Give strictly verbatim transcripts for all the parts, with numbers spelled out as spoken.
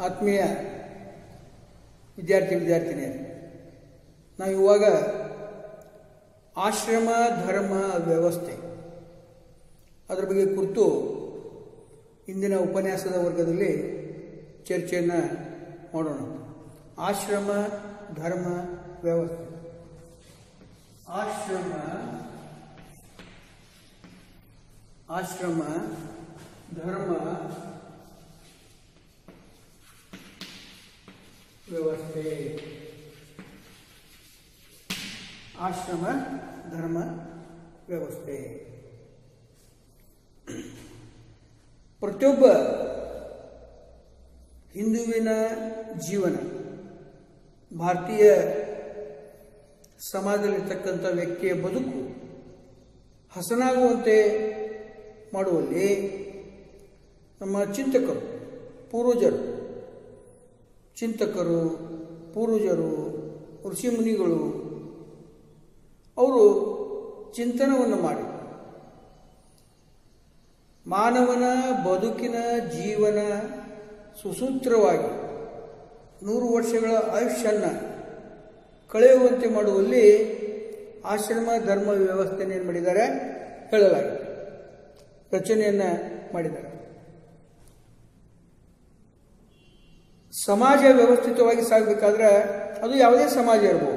ಆತ್ಮೀಯ ವಿದ್ಯಾರ್ಥಿ ವಿದ್ಯಾರ್ಥಿನಿಯರು, ನಾವು ಇವಾಗ ಆಶ್ರಮ ಧರ್ಮ ವ್ಯವಸ್ಥೆ ಅದರ ಬಗ್ಗೆ ಕುರಿತು ಇಂದಿನ ಉಪನ್ಯಾಸದ ವರ್ಗದಲ್ಲಿ ಚರ್ಚೆಯನ್ನು ಮಾಡೋಣ. ಆಶ್ರಮ ಧರ್ಮ ವ್ಯವಸ್ಥೆ. ಆಶ್ರಮ ಆಶ್ರಮ ಧರ್ಮ ವ್ಯವಸ್ಥೆ. ಆಶ್ರಮ ಧರ್ಮ ವ್ಯವಸ್ಥೆ ಪ್ರತಿಯೊಬ್ಬ ಹಿಂದುವಿನ ಜೀವನ, ಭಾರತೀಯ ಸಮಾಜದಲ್ಲಿರ್ತಕ್ಕಂಥ ವ್ಯಕ್ತಿಯ ಬದುಕು ಹಸನಾಗುವಂತೆ ಮಾಡುವಲ್ಲಿ ನಮ್ಮ ಚಿಂತಕರು, ಪೂರ್ವಜರು, ಚಿಂತಕರು, ಪೂರ್ವಜರು, ಋಷಿಮುನಿಗಳು ಅವರು ಚಿಂತನವನ್ನು ಮಾಡಿ ಮಾನವನ ಬದುಕಿನ ಜೀವನ ಸುಸೂತ್ರವಾಗಿ ನೂರು ವರ್ಷಗಳ ಆಯುಷ್ಯವನ್ನು ಕಳೆಯುವಂತೆ ಮಾಡುವಲ್ಲಿ ಆಶ್ರಮ ಧರ್ಮ ವ್ಯವಸ್ಥೆಯನ್ನು ಏನು ಮಾಡಿದ್ದಾರೆ ಹೇಳಲಾಗಿದೆ, ರಚನೆಯನ್ನು ಮಾಡಿದ್ದಾರೆ. ಸಮಾಜ ವ್ಯವಸ್ಥಿತವಾಗಿ ಸಾಗಬೇಕಾದ್ರೆ ಅದು ಯಾವುದೇ ಸಮಾಜ ಇರಬಹುದು.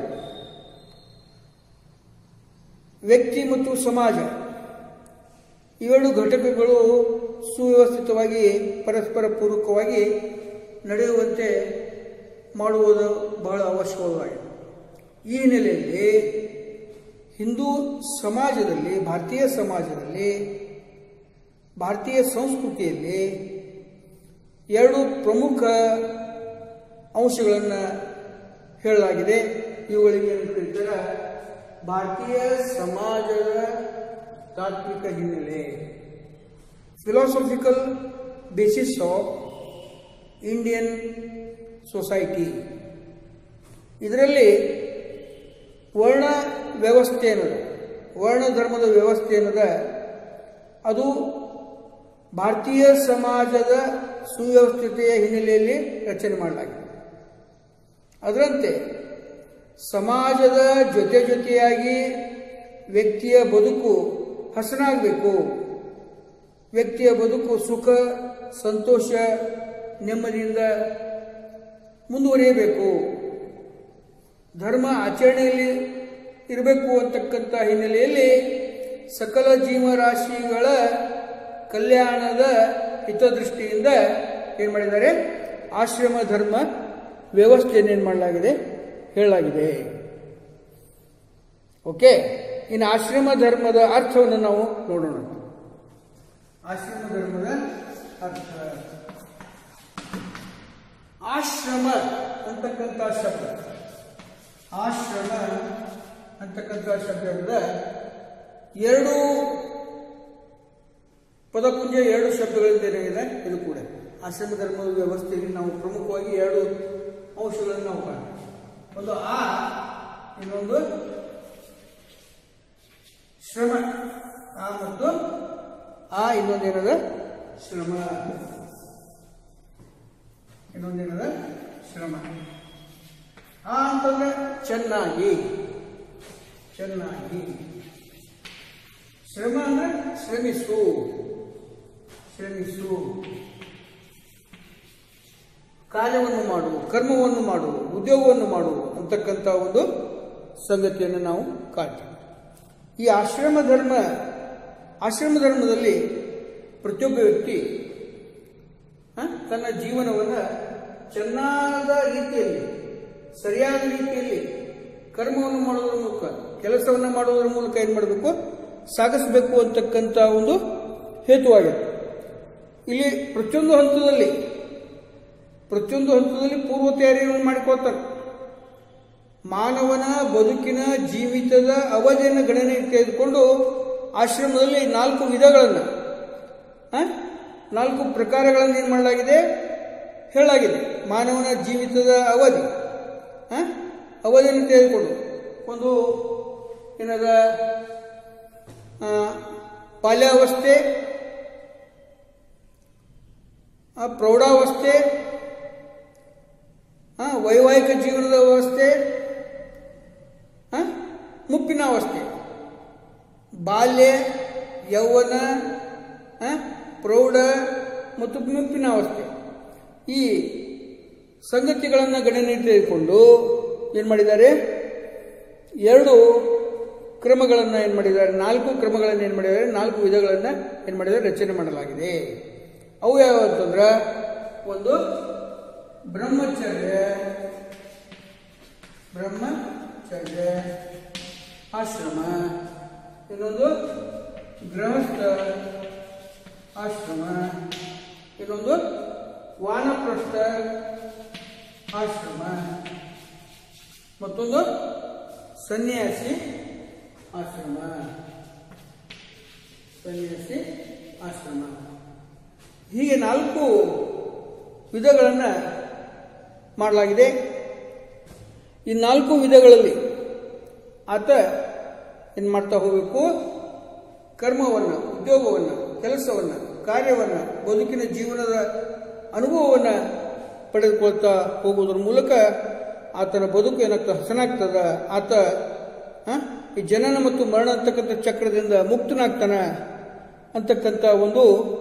ವ್ಯಕ್ತಿ ಮತ್ತು ಸಮಾಜ ಇವೆರಡು ಘಟಕಗಳು ಸುವ್ಯವಸ್ಥಿತವಾಗಿ ಪರಸ್ಪರ ಪೂರಕವಾಗಿ ನಡೆಯುವಂತೆ ಮಾಡುವುದು ಬಹಳ ಅವಶ್ಯಕವಾಗಿದೆ. ಈ ಹಿನ್ನೆಲೆಯಲ್ಲಿ ಹಿಂದೂ ಸಮಾಜದಲ್ಲಿ, ಭಾರತೀಯ ಸಮಾಜದಲ್ಲಿ, ಭಾರತೀಯ ಸಂಸ್ಕೃತಿಯಲ್ಲಿ ಎರಡು ಪ್ರಮುಖ ಅಂಶಗಳನ್ನು ಹೇಳಲಾಗಿದೆ. ಇವುಗಳಿಗೆ ಏನು ಕರೀತಾರೆ? ಭಾರತೀಯ ಸಮಾಜದ ತಾತ್ವಿಕ ಹಿನ್ನೆಲೆ, philosophical basis of Indian society. ಇದರಲ್ಲಿ ವರ್ಣ ವ್ಯವಸ್ಥೆ ಅನ್ನೋದು, ವರ್ಣ ಧರ್ಮದ ವ್ಯವಸ್ಥೆ ಅನ್ನೋದ ಅದು ಭಾರತೀಯ ಸಮಾಜದ ಸುವ್ಯವಸ್ಥತೆಯ ಹಿನ್ನೆಲೆಯಲ್ಲಿ ರಚನೆ ಮಾಡಲಾಗಿದೆ. ಅದರಂತೆ ಸಮಾಜದ ಜೊತೆ ಜೊತೆಯಾಗಿ ವ್ಯಕ್ತಿಯ ಬದುಕು ಹಸನಾಗಬೇಕು, ವ್ಯಕ್ತಿಯ ಬದುಕು ಸುಖ ಸಂತೋಷ ನೆಮ್ಮದಿಯಿಂದ ಮುಂದುವರಿಯಬೇಕು, ಧರ್ಮ ಆಚರಣೆಯಲ್ಲಿ ಇರಬೇಕು ಅಂತಕ್ಕಂಥ ಹಿನ್ನೆಲೆಯಲ್ಲಿ ಸಕಲ ಜೀವರಾಶಿಗಳ ಕಲ್ಯಾಣದ ಹಿತದೃಷ್ಟಿಯಿಂದ ಏನು ಮಾಡಿದ್ದಾರೆ? ಆಶ್ರಮ ಧರ್ಮ ವ್ಯವಸ್ಥೆಯನ್ನು ಏನು ಮಾಡಲಾಗಿದೆ ಹೇಳಲಾಗಿದೆ. ಓಕೆ, ಇನ್ನು ಆಶ್ರಮ ಧರ್ಮದ ಅರ್ಥವನ್ನು ನಾವು ನೋಡೋಣ. ಆಶ್ರಮ ಧರ್ಮದ ಅರ್ಥ. ಆಶ್ರಮ ಅಂತಕ್ಕಂಥ ಶಬ್ದ, ಆಶ್ರಮ ಅಂತಕ್ಕಂಥ ಶಬ್ದದ ಎರಡು ಪದಪುಂಜ, ಎರಡು ಶಬ್ದಗಳಿಂದ ಏನಿದೆ ಇದು ಕೂಡ. ಆಶ್ರಮ ಧರ್ಮದ ವ್ಯವಸ್ಥೆಯಲ್ಲಿ ನಾವು ಪ್ರಮುಖವಾಗಿ ಎರಡು ಅಂಶಗಳನ್ನು ನಾವು ಕಾಣ್ತೀವಿ. ಒಂದು ಆ, ಇನ್ನೊಂದು ಶ್ರಮ. ಆ ಮತ್ತು ಆ, ಇನ್ನೊಂದೇನದ ಶ್ರಮ, ಇನ್ನೊಂದೇನದ ಶ್ರಮ. ಆ ಅಂತಂದ್ರೆ ಚೆನ್ನಾಗಿ, ಚೆನ್ನಾಗಿ. ಶ್ರಮ ಅಂದ್ರೆ ಶ್ರಮಿಸು, ಶ್ರಮಿಸು, ಕಾರ್ಯವನ್ನು ಮಾಡು, ಕರ್ಮವನ್ನು ಮಾಡು, ಉದ್ಯೋಗವನ್ನು ಮಾಡು ಅಂತಕ್ಕಂಥ ಒಂದು ಸಂಗತಿಯನ್ನು ನಾವು ಕಾಣ್ತೀವಿ. ಈ ಆಶ್ರಮ ಧರ್ಮ, ಆಶ್ರಮ ಧರ್ಮದಲ್ಲಿ ಪ್ರತಿಯೊಬ್ಬ ವ್ಯಕ್ತಿ ತನ್ನ ಜೀವನವನ್ನು ಚೆನ್ನಾದ ರೀತಿಯಲ್ಲಿ, ಸರಿಯಾದ ರೀತಿಯಲ್ಲಿ ಕರ್ಮವನ್ನು ಮಾಡುವುದರ ಮೂಲಕ, ಕೆಲಸವನ್ನು ಮಾಡುವುದರ ಮೂಲಕ ಏನು ಮಾಡಬೇಕು? ಸಾಗಿಸಬೇಕು ಅಂತಕ್ಕಂಥ ಒಂದು ಹೇತುವಾಗಿದೆ. ಇಲ್ಲಿ ಪ್ರತಿಯೊಂದು ಹಂತದಲ್ಲಿ ಪ್ರತಿಯೊಂದು ಹಂತದಲ್ಲಿ ಪೂರ್ವ ತಯಾರಿಯನ್ನು ಮಾಡಿಕೊಳ್ತಾರೆ. ಮಾನವನ ಬದುಕಿನ ಜೀವಿತದ ಅವಧಿಯನ್ನು ಗಣನೆಗೆ ತೆಗೆದುಕೊಂಡು ಆಶ್ರಮದಲ್ಲಿ ನಾಲ್ಕು ವಿಧಗಳನ್ನು, ನಾಲ್ಕು ಪ್ರಕಾರಗಳನ್ನು ಏನು ಮಾಡಲಾಗಿದೆ ಹೇಳಲಾಗಿದೆ. ಮಾನವನ ಜೀವಿತದ ಅವಧಿ, ಅವಧಿಯನ್ನು ತೆಗೆದುಕೊಂಡು ಒಂದು ಏನದ ಬಾಲ್ಯಾವಸ್ಥೆ, ಪ್ರೌಢಾವಸ್ಥೆ, ಜೀವನದ ಅವಸ್ಥೆ, ಮುಪ್ಪಿನ ಅವಸ್ಥೆ, ಬಾಲ್ಯ, ಯೌವನ, ಪ್ರೌಢ ಮತ್ತು ಮುಪ್ಪಿನ ಅವಸ್ಥೆ. ಈ ಸಂಗತಿಗಳನ್ನು ಗಣನೆಗೆ ತೆಗೆದುಕೊಂಡು ಏನು ಮಾಡಿದ್ದಾರೆ, ಎರಡು ಕ್ರಮಗಳನ್ನು ಏನು ಮಾಡಿದ್ದಾರೆ, ನಾಲ್ಕು ಕ್ರಮಗಳನ್ನು ಏನು ಮಾಡಿದ್ದಾರೆ, ನಾಲ್ಕು ವಿಧಗಳನ್ನು ಏನು ಮಾಡಿದ್ದಾರೆ, ರಚನೆ ಮಾಡಲಾಗಿದೆ. ಅವು ಯಾವ ಅಂತಂದ್ರೆ, ಒಂದು ಬ್ರಹ್ಮಚರ್ಯ, ಬ್ರಹ್ಮಚರ್ಯ ಆಶ್ರಮ, ಇನ್ನೊಂದು ಗೃಹಸ್ಥ ಆಶ್ರಮ, ಇನ್ನೊಂದು ವಾನಪ್ರಸ್ಥ ಆಶ್ರಮ, ಮತ್ತೊಂದು ಸನ್ಯಾಸಿ ಆಶ್ರಮ. ಸನ್ಯಾಸಿ ಆಶ್ರಮ ಹೀಗೆ ನಾಲ್ಕು ವಿಧಗಳನ್ನು ಮಾಡಲಾಗಿದೆ. ಈ ನಾಲ್ಕು ವಿಧಗಳಲ್ಲಿ ಆತ ಏನು ಮಾಡ್ತಾ ಹೋಗಬೇಕು, ಕರ್ಮವನ್ನು, ಉದ್ಯೋಗವನ್ನು, ಕೆಲಸವನ್ನು, ಕಾರ್ಯವನ್ನು, ಬದುಕಿನ ಜೀವನದ ಅನುಭವವನ್ನು ಪಡೆದುಕೊಳ್ತಾ ಹೋಗುವುದರ ಮೂಲಕ ಆತನ ಬದುಕು ಏನಾಗ್ತದೆ, ಹಸನಾಗ್ತದ. ಆತ ಈ ಜನನ ಮತ್ತು ಮರಣ ಅಂತಕ್ಕಂಥ ಚಕ್ರದಿಂದ ಮುಕ್ತನಾಗ್ತಾನೆ ಅಂತಕ್ಕಂಥ ಒಂದು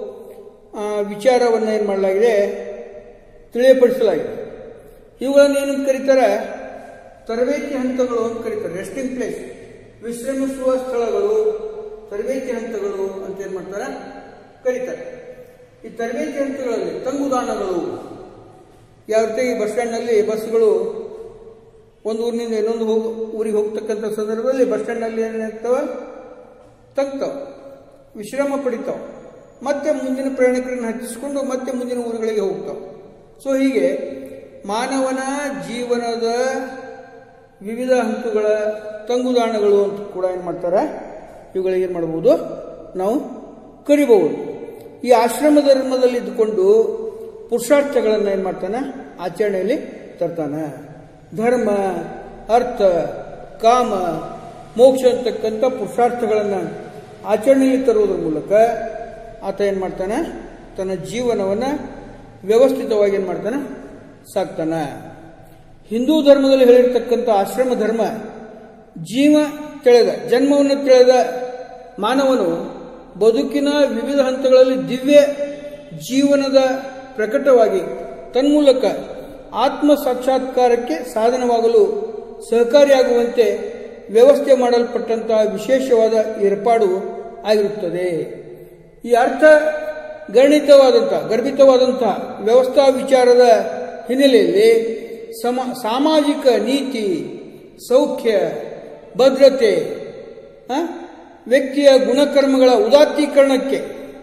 ವಿಚಾರವನ್ನು ಏನು ಮಾಡಲಾಗಿದೆ, ತಿಳಿಯಪಡಿಸಲಾಗಿದೆ. ಇವುಗಳನ್ನು ಏನಂತ ಕರೀತಾರೆ, ತರಬೇತಿ ಹಂತಗಳು ಅಂತ ಕರೀತಾರೆ. ರೆಸ್ಟಿಂಗ್ ಪ್ಲೇಸ್, ವಿಶ್ರಮಿಸುವ ಸ್ಥಳಗಳು, ತರಬೇತಿ ಹಂತಗಳು ಅಂತ ಏನು ಮಾಡ್ತಾರೆ, ಕರೀತಾರೆ. ಈ ತರಬೇತಿ ಹಂತಗಳಲ್ಲಿ ತಂಗುದಾಣಗಳು ಯಾವ ರೀತಿ ಈ ಬಸ್ ಸ್ಟ್ಯಾಂಡ್ನಲ್ಲಿ ಬಸ್ಗಳು ಒಂದು ಊರಿನಿಂದ ಇನ್ನೊಂದು ಹೋಗಿ ಊರಿಗೆ ಹೋಗ್ತಕ್ಕಂಥ ಸಂದರ್ಭದಲ್ಲಿ ಬಸ್ ಸ್ಟ್ಯಾಂಡ್ನಲ್ಲಿ ಏನಾಗ್ತಾವ, ತಗ್ತಾವ, ವಿಶ್ರಾಮ ಪಡಿತಾವ, ಮತ್ತೆ ಮುಂದಿನ ಪ್ರಯಾಣಿಕರನ್ನು ಹಚ್ಚಿಸಿಕೊಂಡು ಮತ್ತೆ ಮುಂದಿನ ಊರುಗಳಿಗೆ ಹೋಗ್ತಾವ. ಸೊ ಹೀಗೆ ಮಾನವನ ಜೀವನದ ವಿವಿಧ ಹಂತಗಳ ತಂಗುದಾಣಗಳು ಅಂತ ಕೂಡ ಏನು ಮಾಡ್ತಾರೆ, ಇವುಗಳಿಗೆ ಏನು ಮಾಡಬಹುದು, ನಾವು ಕರಿಬಹುದು. ಈ ಆಶ್ರಮ ಧರ್ಮದಲ್ಲಿ ಇದ್ದುಕೊಂಡು ಪುರುಷಾರ್ಥಗಳನ್ನು ಏನು ಮಾಡ್ತಾನೆ, ಆಚರಣೆಯಲ್ಲಿ ತರ್ತಾನೆ. ಧರ್ಮ, ಅರ್ಥ, ಕಾಮ, ಮೋಕ್ಷ ಅಂತಕ್ಕಂಥ ಪುರುಷಾರ್ಥಗಳನ್ನು ಆಚರಣೆಯಲ್ಲಿ ತರುವುದರ ಮೂಲಕ ಆತ ಏನು ಮಾಡ್ತಾನೆ, ತನ್ನ ಜೀವನವನ್ನು ವ್ಯವಸ್ಥಿತವಾಗಿ ಏನು ಮಾಡ್ತಾನೆ, ಸಾಕ್ತಾನೆ. ಹಿಂದೂ ಧರ್ಮದಲ್ಲಿ ಹೇಳಿರ್ತಕ್ಕಂಥ ಆಶ್ರಮ ಧರ್ಮ ಜೀವ ತಿಳಿದ, ಜನ್ಮವನ್ನು ತಿಳಿದ ಮಾನವನು ಬದುಕಿನ ವಿವಿಧ ಹಂತಗಳಲ್ಲಿ ದಿವ್ಯ ಜೀವನದ ಪ್ರಕಟವಾಗಿ ತನ್ಮೂಲಕ ಆತ್ಮ ಸಾಕ್ಷಾತ್ಕಾರಕ್ಕೆ ಸಾಧನವಾಗಲು ಸಹಕಾರಿಯಾಗುವಂತೆ ವ್ಯವಸ್ಥೆ ಮಾಡಲ್ಪಟ್ಟಂತಹ ವಿಶೇಷವಾದ ಏರ್ಪಾಡು ಆಗಿರುತ್ತದೆ. ಈ ಅರ್ಥ ಗಣಿತವಾದಂತಹ ಗರ್ಭಿತವಾದಂತಹ ವ್ಯವಸ್ಥಾ ವಿಚಾರದ ಹಿನ್ನೆಲೆಯಲ್ಲಿ ಸಮ ಸಾಮಾಜಿಕ ನೀತಿ, ಸೌಖ್ಯ, ಭದ್ರತೆ, ವ್ಯಕ್ತಿಯ ಗುಣಕರ್ಮಗಳ ಉದಾತ್ತೀಕರಣಕ್ಕೆ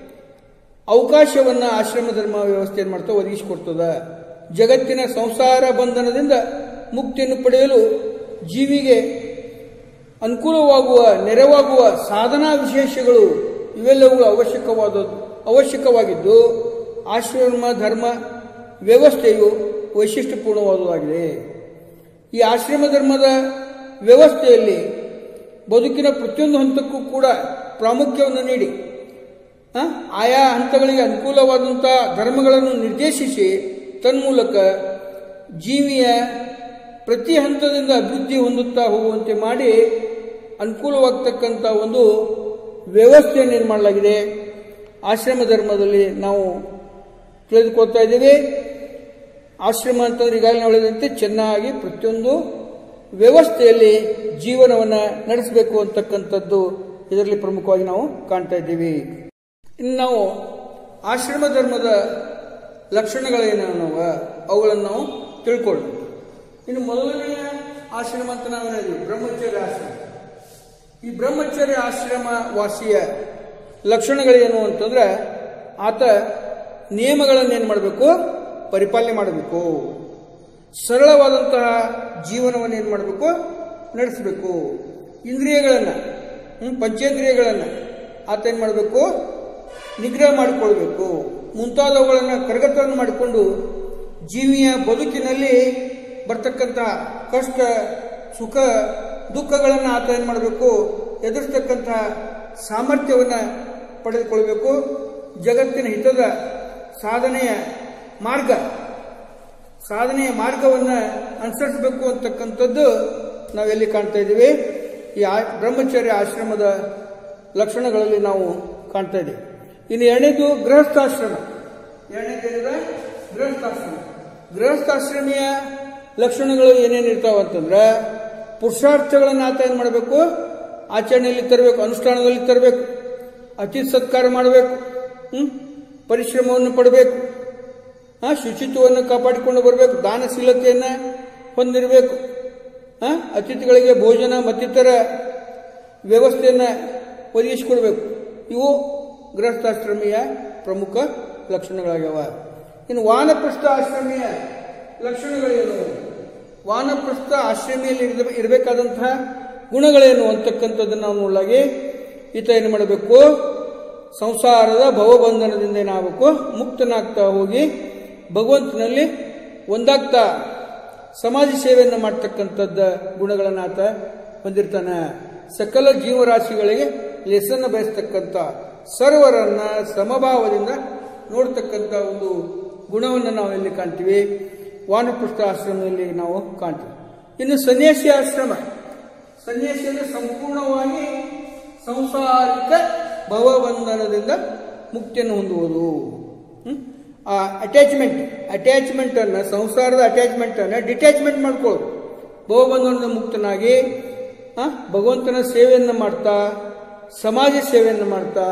ಅವಕಾಶವನ್ನು ಆಶ್ರಮ ಧರ್ಮ ವ್ಯವಸ್ಥೆ ಮಾಡ್ತಾ ಒದಗಿಸಿಕೊಡ್ತದ. ಜಗತ್ತಿನ ಸಂಸಾರ ಬಂಧನದಿಂದ ಮುಕ್ತಿಯನ್ನು ಪಡೆಯಲು ಜೀವಿಗೆ ಅನುಕೂಲವಾಗುವ, ನೆರವಾಗುವ ಸಾಧನಾ ವಿಶೇಷಗಳು ಇವೆಲ್ಲವೂ ಅವಶ್ಯಕವಾದ ಅವಶ್ಯಕವಾಗಿದ್ದು ಆಶ್ರಮ ಧರ್ಮ ವ್ಯವಸ್ಥೆಯು ವೈಶಿಷ್ಟ್ಯಪೂರ್ಣವಾದುದಾಗಿದೆ. ಈ ಆಶ್ರಮ ಧರ್ಮದ ವ್ಯವಸ್ಥೆಯಲ್ಲಿ ಬದುಕಿನ ಪ್ರತಿಯೊಂದು ಹಂತಕ್ಕೂ ಕೂಡ ಪ್ರಾಮುಖ್ಯವನ್ನು ನೀಡಿ ಆಯಾ ಹಂತಗಳಿಗೆ ಅನುಕೂಲವಾದಂತಹ ಧರ್ಮಗಳನ್ನು ನಿರ್ದೇಶಿಸಿ ತನ್ಮೂಲಕ ಜೀವಿಯ ಪ್ರತಿ ಹಂತದಿಂದ ಅಭಿವೃದ್ಧಿ ಹೊಂದುತ್ತಾ ಹೋಗುವಂತೆ ಮಾಡಿ ಅನುಕೂಲವಾಗ್ತಕ್ಕಂಥ ಒಂದು ವ್ಯವಸ್ಥೆಯನ್ನು ಏನು ಮಾಡಲಾಗಿದೆ. ಆಶ್ರಮ ಧರ್ಮದಲ್ಲಿ ನಾವು ತಿಳಿದುಕೊಳ್ತಾ ಇದ್ದೇವೆ. ಆಶ್ರಮ ಅಂತಂದ್ರೆ ಈಗಾಗಲೇ ನಾವು ಹೇಳಿದಂತೆ ಚೆನ್ನಾಗಿ ಪ್ರತಿಯೊಂದು ವ್ಯವಸ್ಥೆಯಲ್ಲಿ ಜೀವನವನ್ನು ನಡೆಸಬೇಕು ಅಂತಕ್ಕಂಥದ್ದು ಇದರಲ್ಲಿ ಪ್ರಮುಖವಾಗಿ ನಾವು ಕಾಣ್ತಾ ಇದ್ದೀವಿ. ಇನ್ನು ನಾವು ಆಶ್ರಮ ಧರ್ಮದ ಲಕ್ಷಣಗಳೇನವ ಅವುಗಳನ್ನು ನಾವು ತಿಳ್ಕೊಳ್ಬೇಕು. ಇನ್ನು ಮೊದಲನೆಯ ಆಶ್ರಮ ಅಂತ ನಾವು ಹೇಳಿದ್ವಿ ಬ್ರಹ್ಮಚರ್ಯ ಆಶ್ರಮ. ಈ ಬ್ರಹ್ಮಚರ್ಯ ಆಶ್ರಮ ವಾಸಿಯ ಲಕ್ಷಣಗಳೇನು ಅಂತಂದ್ರೆ ಆತ ನಿಯಮಗಳನ್ನೇನು ಮಾಡಬೇಕು, ಪರಿಪಾಲನೆ ಮಾಡಬೇಕು. ಸರಳವಾದಂತಹ ಜೀವನವನ್ನು ಏನು ಮಾಡಬೇಕು, ನಡೆಸಬೇಕು. ಇಂದ್ರಿಯಗಳನ್ನು, ಪಂಚೇಂದ್ರಿಯಗಳನ್ನು ಆತ ಏನು ಮಾಡಬೇಕು, ನಿಗ್ರಹ ಮಾಡಿಕೊಳ್ಬೇಕು. ಮುಂತಾದವುಗಳನ್ನು ಕರಗತವನ್ನು ಮಾಡಿಕೊಂಡು ಜೀವಿಯ ಬದುಕಿನಲ್ಲಿ ಬರ್ತಕ್ಕಂಥ ಕಷ್ಟ, ಸುಖ, ದುಃಖಗಳನ್ನು ಆತ ಏನು ಮಾಡಬೇಕು, ಎದುರಿಸ್ತಕ್ಕಂಥ ಸಾಮರ್ಥ್ಯವನ್ನು ಪಡೆದುಕೊಳ್ಬೇಕು. ಜಗತ್ತಿನ ಹಿತದ ಸಾಧನೆಯ ಮಾರ್ಗ ಸಾಧನೆಯ ಮಾರ್ಗವನ್ನು ಅನುಸರಿಸಬೇಕು ಅಂತಕ್ಕಂಥದ್ದು ನಾವೆಲ್ಲಿ ಕಾಣ್ತಾ ಇದ್ದೀವಿ. ಈ ಬ್ರಹ್ಮಚರ್ಯ ಆಶ್ರಮದ ಲಕ್ಷಣಗಳಲ್ಲಿ ನಾವು ಕಾಣ್ತಾ ಇದ್ದೀವಿ. ಇನ್ನು ಎರಡನೇದು ಗೃಹಸ್ಥಾಶ್ರಮ. ಎರಡನೇದೇನಿದೆ ಗೃಹಸ್ಥಾಶ್ರಮ. ಗೃಹಸ್ಥಾಶ್ರಮಿಯ ಲಕ್ಷಣಗಳು ಏನೇನಿರ್ತಾವ ಅಂತಂದ್ರೆ, ಪುರುಷಾರ್ಥಗಳನ್ನು ಆತ ಏನು ಮಾಡಬೇಕು, ಆಚರಣೆಯಲ್ಲಿ ತರಬೇಕು, ಅನುಷ್ಠಾನದಲ್ಲಿ ತರಬೇಕು, ಅತಿಥಿ ಸತ್ಕಾರ ಮಾಡಬೇಕು, ಹ್ಮ್ ಪರಿಶ್ರಮವನ್ನು ಪಡಬೇಕು, ಆ ಶುಚಿತ್ವವನ್ನು ಕಾಪಾಡಿಕೊಂಡು ಬರಬೇಕು, ದಾನಶೀಲತೆಯನ್ನು ಹೊಂದಿರಬೇಕು, ಆ ಅತಿಥಿಗಳಿಗೆ ಭೋಜನ ಮತ್ತಿತರ ವ್ಯವಸ್ಥೆಯನ್ನು ಒದಗಿಸಿಕೊಡ್ಬೇಕು. ಇವು ಗೃಹಸ್ಥಾಶ್ರಮಿಯ ಪ್ರಮುಖ ಲಕ್ಷಣಗಳಾಗ್ಯಾವ. ಇನ್ನು ವಾನಪ್ರಸ್ಥ ಆಶ್ರಮಿಯ ಲಕ್ಷಣಗಳೇನು, ವಾನಪ್ರಸ್ಥ ಆಶ್ರಮಿಯಲ್ಲಿ ಇರಬೇಕಾದಂತಹ ಗುಣಗಳೇನು ಅಂತಕ್ಕಂಥದ್ದನ್ನು ನಾವು ನೋಡಲಾಗಿ ಈತ ಏನು ಮಾಡಬೇಕು, ಸಂಸಾರದ ಭವಬಂಧನದಿಂದ ಏನಾಗಬೇಕು, ಮುಕ್ತನಾಗ್ತಾ ಹೋಗಿ ಭಗವಂತನಲ್ಲಿ ಒಂದಾಗ್ತಾ ಸಮಾಜ ಸೇವೆಯನ್ನು ಮಾಡ್ತಕ್ಕಂಥದ್ದ ಗುಣಗಳನ್ನು ಆತ ಹೊಂದಿರ್ತಾನೆ. ಸಕಲ ಜೀವರಾಶಿಗಳಿಗೆ ಲೆಸನ್ನು ಬಯಸ್ತಕ್ಕಂಥ, ಸರ್ವರನ್ನ ಸಮಭಾವದಿಂದ ನೋಡ್ತಕ್ಕಂಥ ಒಂದು ಗುಣವನ್ನು ನಾವು ಇಲ್ಲಿ ಕಾಣ್ತೀವಿ. ವಾನಪ್ರಸ್ಥ ಆಶ್ರಮದಲ್ಲಿ ನಾವು ಕಾಣ್ತೀವಿ. ಇನ್ನು ಸನ್ಯಾಸಿ ಆಶ್ರಮ. ಸನ್ಯಾಸಿಯಲ್ಲಿ ಸಂಪೂರ್ಣವಾಗಿ ಸಂಸಾರಿಕ ಭವಬಂಧನದಿಂದ ಮುಕ್ತಿಯನ್ನು ಹೊಂದುವುದು. ಆ ಅಟ್ಯಾಚ್ಮೆಂಟ್ ಅಟ್ಯಾಚ್ಮೆಂಟ್ ಅನ್ನ ಸಂಸಾರದ ಅಟ್ಯಾಚ್ಮೆಂಟ್ ಅನ್ನ ಡಿಟ್ಯಾಚ್ಮೆಂಟ್ ಮಾಡ್ಕೊಳ್ಳೋದು. ಭವಬಂಧನದಿಂದ ಮುಕ್ತನಾಗಿ ಆ ಭಗವಂತನ ಸೇವೆಯನ್ನು ಮಾಡ್ತಾ, ಸಮಾಜ ಸೇವೆಯನ್ನು ಮಾಡ್ತಾ,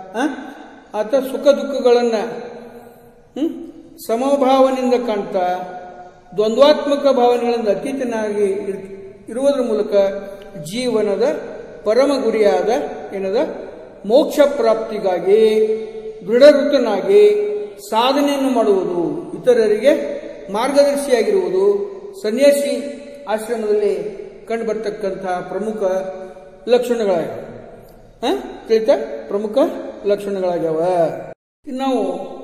ಆತ ಸುಖ ದುಃಖಗಳನ್ನು ಹ್ಮ್ ಸಮಭಾವನೆಯಿಂದ ಕಾಣ್ತಾ, ದ್ವಂದ್ವಾತ್ಮಕ ಭಾವನೆಗಳಿಂದ ಅತೀತನಾಗಿ ಇರುವುದರ ಮೂಲಕ ಜೀವನದ ಪರಮ ಗುರಿಯಾದ ಏನದ ಮೋಕ್ಷ ಪ್ರಾಪ್ತಿಗಾಗಿ ದೃಢವೃತ್ತನಾಗಿ ಸಾಧನೆಯನ್ನು ಮಾಡುವುದು, ಇತರರಿಗೆ ಮಾರ್ಗದರ್ಶಿಯಾಗಿರುವುದು ಸನ್ಯಾಸಿ ಆಶ್ರಮದಲ್ಲಿ ಕಂಡುಬರ್ತಕ್ಕಂತಹ ಪ್ರಮುಖ ಲಕ್ಷಣಗಳಾಗ್ಯಾವ. ತಿಳಿತ ಪ್ರಮುಖ ಲಕ್ಷಣಗಳಾಗ್ಯಾವ. ಇನ್ನು ನಾವು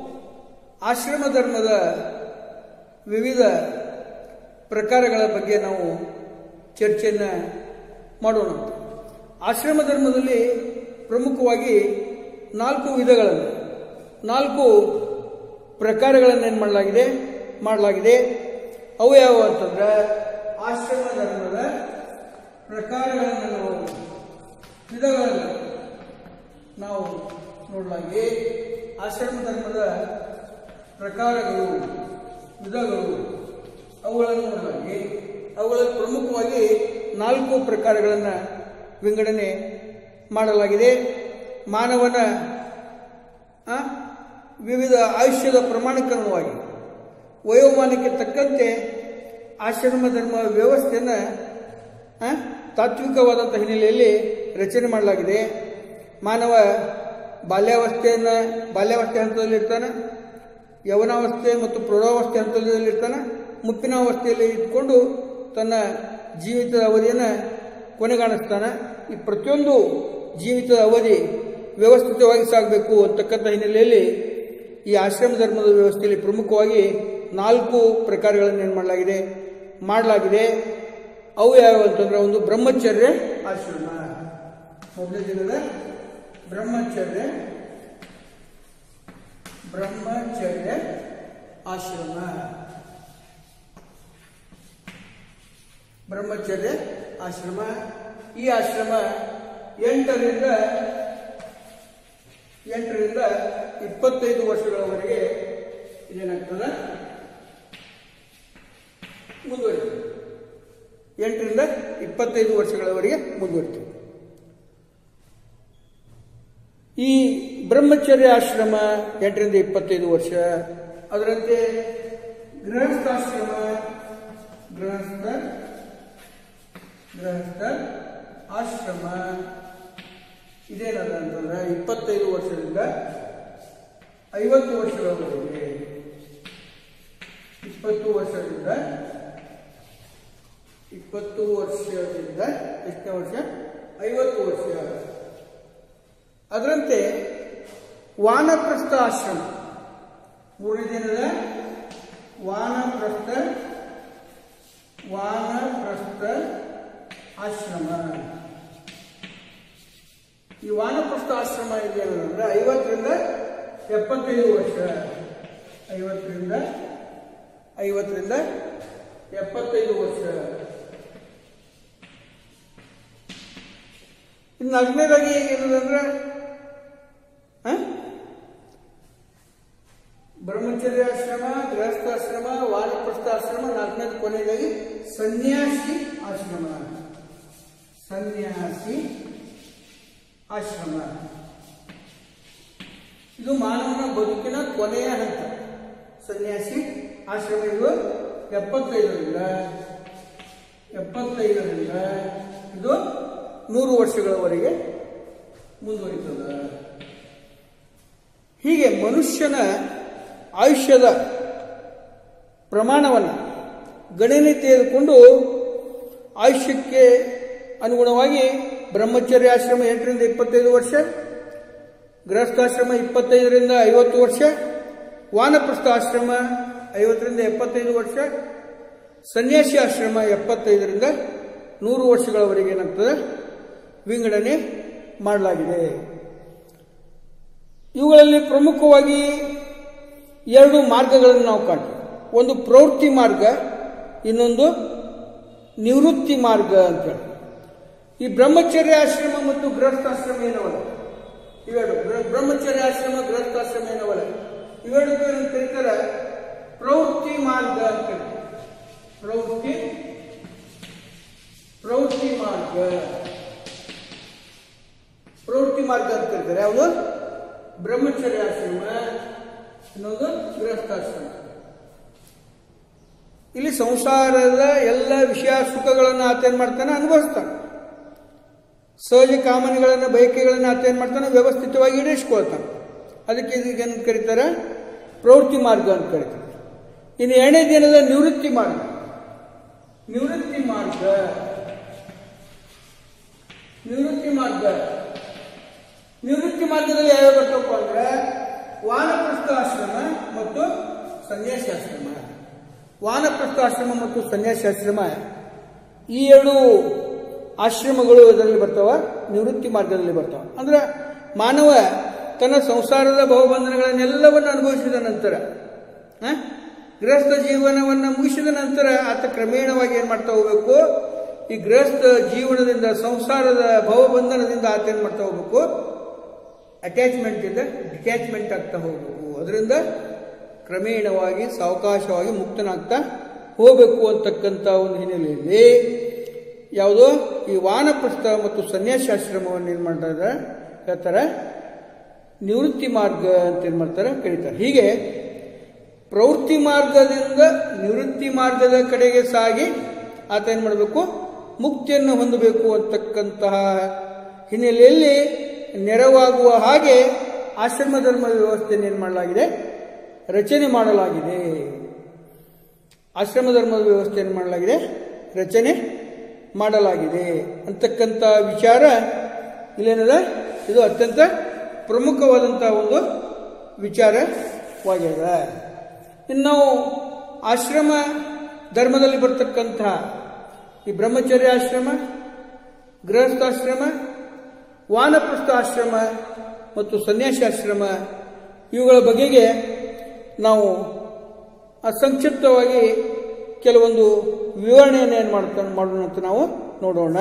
ಆಶ್ರಮ ಧರ್ಮದ ವಿವಿಧ ಪ್ರಕಾರಗಳ ಬಗ್ಗೆ ನಾವು ಚರ್ಚೆಯನ್ನು ಮಾಡೋಣ. ಆಶ್ರಮ ಧರ್ಮದಲ್ಲಿ ಪ್ರಮುಖವಾಗಿ ನಾಲ್ಕು ವಿಧಗಳನ್ನು ನಾಲ್ಕು ಪ್ರಕಾರಗಳನ್ನು ಏನು ಮಾಡಲಾಗಿದೆ ಮಾಡಲಾಗಿದೆ ಅವು ಯಾವ ಅಂತಂದ್ರೆ, ಆಶ್ರಮ ಧರ್ಮದ ಪ್ರಕಾರಗಳನ್ನು ನಾವು ವಿಧಗಳನ್ನು ನಾವು ನೋಡಲಾಗಿ ಆಶ್ರಮ ಧರ್ಮದ ಪ್ರಕಾರಗಳು ವಿಧಗಳು ಅವುಗಳನ್ನು ನೋಡಲಾಗಿ ಅವುಗಳಲ್ಲಿ ಪ್ರಮುಖವಾಗಿ ನಾಲ್ಕು ಪ್ರಕಾರಗಳನ್ನು ವಿಂಗಡಣೆ ಮಾಡಲಾಗಿದೆ. ಮಾನವನ ವಿವಿಧ ಆಯುಷ್ಯದ ಪ್ರಮಾಣೀಕರಣವಾಗಿ ವಯೋಮಾನಕ್ಕೆ ತಕ್ಕಂತೆ ಆಶ್ರಮ ಧರ್ಮ ವ್ಯವಸ್ಥೆಯನ್ನು ತಾತ್ವಿಕವಾದಂಥ ಹಿನ್ನೆಲೆಯಲ್ಲಿ ರಚನೆ ಮಾಡಲಾಗಿದೆ. ಮಾನವ ಬಾಲ್ಯಾವಸ್ಥೆಯನ್ನು ಬಾಲ್ಯಾವಸ್ಥೆ ಹಂತದಲ್ಲಿರ್ತಾನೆ, ಯೌವನಾವಸ್ಥೆ ಮತ್ತು ಪ್ರೌಢಾವಸ್ಥೆ ಹಂತದಲ್ಲಿರ್ತಾನೆ, ಮುಪ್ಪಿನಾವಸ್ಥೆಯಲ್ಲಿ ಇದ್ಕೊಂಡು ತನ್ನ ಜೀವಿತದ ಅವಧಿಯನ್ನು ಕೊನೆಗಾಣಿಸ್ತಾನೆ. ಈ ಪ್ರತಿಯೊಂದು ಜೀವಿತದ ಅವಧಿ ವ್ಯವಸ್ಥಿತವಾಗಿ ಸಾಗಬೇಕು ಅಂತಕ್ಕಂಥ ಹಿನ್ನೆಲೆಯಲ್ಲಿ ಈ ಆಶ್ರಮ ಧರ್ಮದ ವ್ಯವಸ್ಥೆಯಲ್ಲಿ ಪ್ರಮುಖವಾಗಿ ನಾಲ್ಕು ಪ್ರಕಾರಗಳನ್ನು ಏನು ಮಾಡಲಾಗಿದೆ ಮಾಡಲಾಗಿದೆ ಅವು ಯಾವ್ಯಾವ ಅಂತಂದ್ರೆ, ಒಂದು ಬ್ರಹ್ಮಚರ್ಯ ಆಶ್ರಮ. ಮೊದಲನೇ ದಿನದ ಬ್ರಹ್ಮಚರ್ಯ ಬ್ರಹ್ಮಚರ್ಯ ಆಶ್ರಮ ಬ್ರಹ್ಮಚರ್ಯ ಆಶ್ರಮ ಈ ಆಶ್ರಮ ಎಂಟರಿಂದ ಎಂಟರಿಂದ ಇಪ್ಪತ್ತೈದು ವರ್ಷಗಳವರೆಗೆ ಇದೇನಾಗ್ತದೆ ಮುಂದುವರಿತದೆ. ಎಂಟರಿಂದ ಇಪ್ಪತ್ತೈದು ವರ್ಷಗಳವರೆಗೆ ಮುಂದುವರಿತದೆ. ಈ ಬ್ರಹ್ಮಚರ್ಯ ಆಶ್ರಮ ಎಂಟರಿಂದ ಇಪ್ಪತ್ತೈದು ವರ್ಷ. ಅದರಂತೆ ಗೃಹಸ್ಥಾಶ್ರಮ ಗೃಹಸ್ಥ ಗೃಹಸ್ಥ ಆಶ್ರಮ ಇದೇನದ ಅಂತಂದ್ರೆ ಇಪ್ಪತ್ತೈದು ವರ್ಷದಿಂದ ಐವತ್ತು ವರ್ಷಗಳವರೆಗೆ. ಇಪ್ಪತ್ತು ವರ್ಷದಿಂದ ಇಪ್ಪತ್ತು ವರ್ಷದಿಂದ ಎಷ್ಟನೇ ವರ್ಷ? ಐವತ್ತು ವರ್ಷ. ಅದರಂತೆ ವಾನಪ್ರಸ್ಥ ಆಶ್ರಮ ಮೂರನೇದೇನದ ವಾನಪ್ರಸ್ಥ ವಾನಪ್ರಸ್ಥ ಆಶ್ರಮ. ಈ ವಾನಪ್ರಸ್ಥ ಆಶ್ರಮ ಇದೇನಂದ್ರೆ ಐವತ್ತರಿಂದ ಎಪ್ಪತ್ತೈದು ವರ್ಷ ಐವತ್ತರಿಂದ ಐವತ್ತರಿಂದ ಎಪ್ಪತ್ತೈದು ವರ್ಷ. ಇನ್ನು ನಾಲ್ಕನೇದಾಗಿ ಏನಂದ್ರೆ ಬ್ರಹ್ಮಚರ್ಯಾಶ್ರಮ, ಗೃಹಸ್ಥಾಶ್ರಮ, ವಾನಪ್ರಸ್ಥಾಶ್ರಮ, ನಾಲ್ಕನೇದು ಕೊನೆಯದಾಗಿ ಸನ್ಯಾಸಿ ಆಶ್ರಮ. ಸನ್ಯಾಸಿ ಆಶ್ರಮ ಇದು ಮಾನವನ ಬದುಕಿನ ಕೊನೆಯ ಹಂತ. ಸನ್ಯಾಸಿ ಆಶ್ರಮ ಇದು ಎಪ್ಪತ್ತೈದರಿಂದ ಎಪ್ಪತ್ತೈದರಿಂದ ಇದು ನೂರು ವರ್ಷಗಳವರೆಗೆ ಮುಂದುವರಿತದೆ. ಹೀಗೆ ಮನುಷ್ಯನ ಆಯುಷ್ಯದ ಪ್ರಮಾಣವನ್ನು ಗಣನೆ ತೆಗೆದುಕೊಂಡು ಆಯುಷ್ಯಕ್ಕೆ ಅನುಗುಣವಾಗಿ ಬ್ರಹ್ಮಚರ್ಯಾಶ್ರಮ ಎಂಟರಿಂದ ಇಪ್ಪತ್ತೈದು ವರ್ಷ, ಗೃಹಸ್ಥಾಶ್ರಮ ಇಪ್ಪತ್ತೈದರಿಂದ ಐವತ್ತು ವರ್ಷ, ವಾನಪ್ರಸ್ಥ ಆಶ್ರಮ ಐವತ್ತರಿಂದ ಎಪ್ಪತ್ತೈದು ವರ್ಷ, ಸನ್ಯಾಸಿ ಆಶ್ರಮ ಎಪ್ಪತ್ತೈದರಿಂದ ನೂರು ವರ್ಷಗಳವರೆಗೆ ಏನಾಗ್ತದೆ ವಿಂಗಡಣೆ ಮಾಡಲಾಗಿದೆ. ಇವುಗಳಲ್ಲಿ ಪ್ರಮುಖವಾಗಿ ಎರಡು ಮಾರ್ಗಗಳನ್ನು ನಾವು ಕಾಣ್ತೀವಿ. ಒಂದು ಪ್ರವೃತ್ತಿ ಮಾರ್ಗ, ಇನ್ನೊಂದು ನಿವೃತ್ತಿ ಮಾರ್ಗ ಅಂತೇಳಿ. ಈ ಬ್ರಹ್ಮಚರ್ಯಾಶ್ರಮ ಮತ್ತು ಗೃಹಸ್ಥಾಶ್ರಮ ಏನವಲ್ಲ ಇವೆರಡು, ಬ್ರಹ್ಮಚರ್ಯಾಶ್ರಮ ಗೃಹಸ್ಥಾಶ್ರಮ ಏನವಲ್ಲ ಇವೆರಡು ಕರೀತಾರೆ ಪ್ರವೃತ್ತಿ ಮಾರ್ಗ ಅಂತ ಹೇಳ್ತಾರೆ. ಪ್ರವೃತ್ತಿ ಪ್ರವೃತ್ತಿ ಮಾರ್ಗ ಪ್ರವೃತ್ತಿ ಮಾರ್ಗ ಅಂತ ಕರೀತಾರೆ. ಯಾವುದು? ಬ್ರಹ್ಮಚರ್ಯಾಶ್ರಮ, ಇನ್ನೊಂದು ಗೃಹಸ್ಥಾಶ್ರಮ. ಇಲ್ಲಿ ಸಂಸಾರದ ಎಲ್ಲ ವಿಷಯ ಸುಖಗಳನ್ನು ಆತ ಏನ್ ಮಾಡ್ತಾನೆ, ಅನುಭವಿಸ್ತಾನೆ. ಸಹಜ ಕಾಮನೆಗಳನ್ನು, ಬಯಕೆಗಳನ್ನು ಆತ ಏನ್ ಮಾಡ್ತಾನೆ, ವ್ಯವಸ್ಥಿತವಾಗಿ ಈಡೇರಿಸಿಕೊಳ್ತಾನೆ. ಅದಕ್ಕೆ ಇದಕ್ಕೇನು ಕರೀತಾರೆ? ಪ್ರವೃತ್ತಿ ಮಾರ್ಗ ಅಂತ ಕರೀತಾರೆ. ಇನ್ನು ಎರಡನೇ ದಿನದ ನಿವೃತ್ತಿ ಮಾರ್ಗ. ನಿವೃತ್ತಿ ಮಾರ್ಗ ನಿವೃತ್ತಿ ಮಾರ್ಗ ನಿವೃತ್ತಿ ಮಾರ್ಗದಲ್ಲಿ ಯಾವ್ಯಾವ ಬರ್ತಪ್ಪ ಅಂದ್ರೆ ವಾನಪ್ರಸ್ಥಾಶ್ರಮ ಮತ್ತು ಸನ್ಯಾಸಾಶ್ರಮ. ವಾನಪ್ರಸ್ಥಾಶ್ರಮ ಮತ್ತು ಸನ್ಯಾಸಾಶ್ರಮ ಈ ಎರಡು ಆಶ್ರಮಗಳು ಇದರಲ್ಲಿ ಬರ್ತಾವ, ನಿವೃತ್ತಿ ಮಾರ್ಗದಲ್ಲಿ ಬರ್ತಾವ. ಅಂದ್ರೆ ಮಾನವ ತನ್ನ ಸಂಸಾರದ ಬಹುಬಂಧನಗಳನ್ನೆಲ್ಲವನ್ನು ಅನುಭವಿಸಿದ ನಂತರ, ಗೃಹಸ್ಥ ಜೀವನವನ್ನು ಮುಗಿಸಿದ ನಂತರ ಆತ ಕ್ರಮೇಣವಾಗಿ ಏನ್ ಮಾಡ್ತಾ ಹೋಗ್ಬೇಕು, ಈ ಗೃಹಸ್ಥ ಜೀವನದಿಂದ, ಸಂಸಾರದ ಭವಬಂಧನದಿಂದ ಆತ ಏನ್ ಮಾಡ್ತಾ ಹೋಗ್ಬೇಕು, ಅಟ್ಯಾಚ್ಮೆಂಟ್ ಇಂದ ಡಿಟ್ಯಾಚ್ಮೆಂಟ್ ಆಗ್ತಾ ಹೋಗ್ಬೇಕು. ಅದರಿಂದ ಕ್ರಮೇಣವಾಗಿ ಸಾವಕಾಶವಾಗಿ ಮುಕ್ತನಾಗ್ತಾ ಹೋಗ್ಬೇಕು ಅಂತಕ್ಕಂಥ ಒಂದು ಹಿನ್ನೆಲೆಯಲ್ಲಿ ಯಾವುದೋ ಈ ವಾನಪ್ರಸ್ಥ ಮತ್ತು ಸನ್ಯಾಸಾಶ್ರಮವನ್ನು ಏನ್ ಮಾಡ್ತಾರೆ, ಹೇಳ್ತಾರೆ ನಿವೃತ್ತಿ ಮಾರ್ಗ ಅಂತ ಏನ್ ಮಾಡ್ತಾರೆ, ಕರೀತಾರೆ. ಹೀಗೆ ಪ್ರವೃತ್ತಿ ಮಾರ್ಗದಿಂದ ನಿವೃತ್ತಿ ಮಾರ್ಗದ ಕಡೆಗೆ ಸಾಗಿ ಆತ ಏನ್ ಮಾಡಬೇಕು, ಮುಕ್ತಿಯನ್ನು ಹೊಂದಬೇಕು ಅಂತಕ್ಕಂತಹ ಹಿನ್ನೆಲೆಯಲ್ಲಿ ನೆರವಾಗುವ ಹಾಗೆ ಆಶ್ರಮ ಧರ್ಮ ವ್ಯವಸ್ಥೆಯನ್ನು ಏನ್ ಮಾಡಲಾಗಿದೆ, ರಚನೆ ಮಾಡಲಾಗಿದೆ. ಆಶ್ರಮ ಧರ್ಮದ ವ್ಯವಸ್ಥೆಯನ್ನು ಮಾಡಲಾಗಿದೆ, ರಚನೆ ಮಾಡಲಾಗಿದೆ ಅಂತಕ್ಕಂಥ ವಿಚಾರ ಇಲ್ಲೇನದ, ಇದು ಅತ್ಯಂತ ಪ್ರಮುಖವಾದಂತಹ ಒಂದು ವಿಚಾರವಾಗಿದೆ. ಇನ್ನು ನಾವು ಆಶ್ರಮ ಧರ್ಮದಲ್ಲಿ ಬರ್ತಕ್ಕಂತಹ ಈ ಬ್ರಹ್ಮಚರ್ಯಾಶ್ರಮ, ಗೃಹಸ್ಥಾಶ್ರಮ, ವಾನಪ್ರಸ್ಥ ಆಶ್ರಮ ಮತ್ತು ಸನ್ಯಾಸಾಶ್ರಮ ಇವುಗಳ ಬಗೆಗೆ ನಾವು ಸಂಕ್ಷಿಪ್ತವಾಗಿ ಕೆಲವೊಂದು ವಿವರಣೆಯನ್ನು ಏನು ಮಾಡ್ತಾ ಮಾಡೋಣ ಅಂತ ನಾವು ನೋಡೋಣ.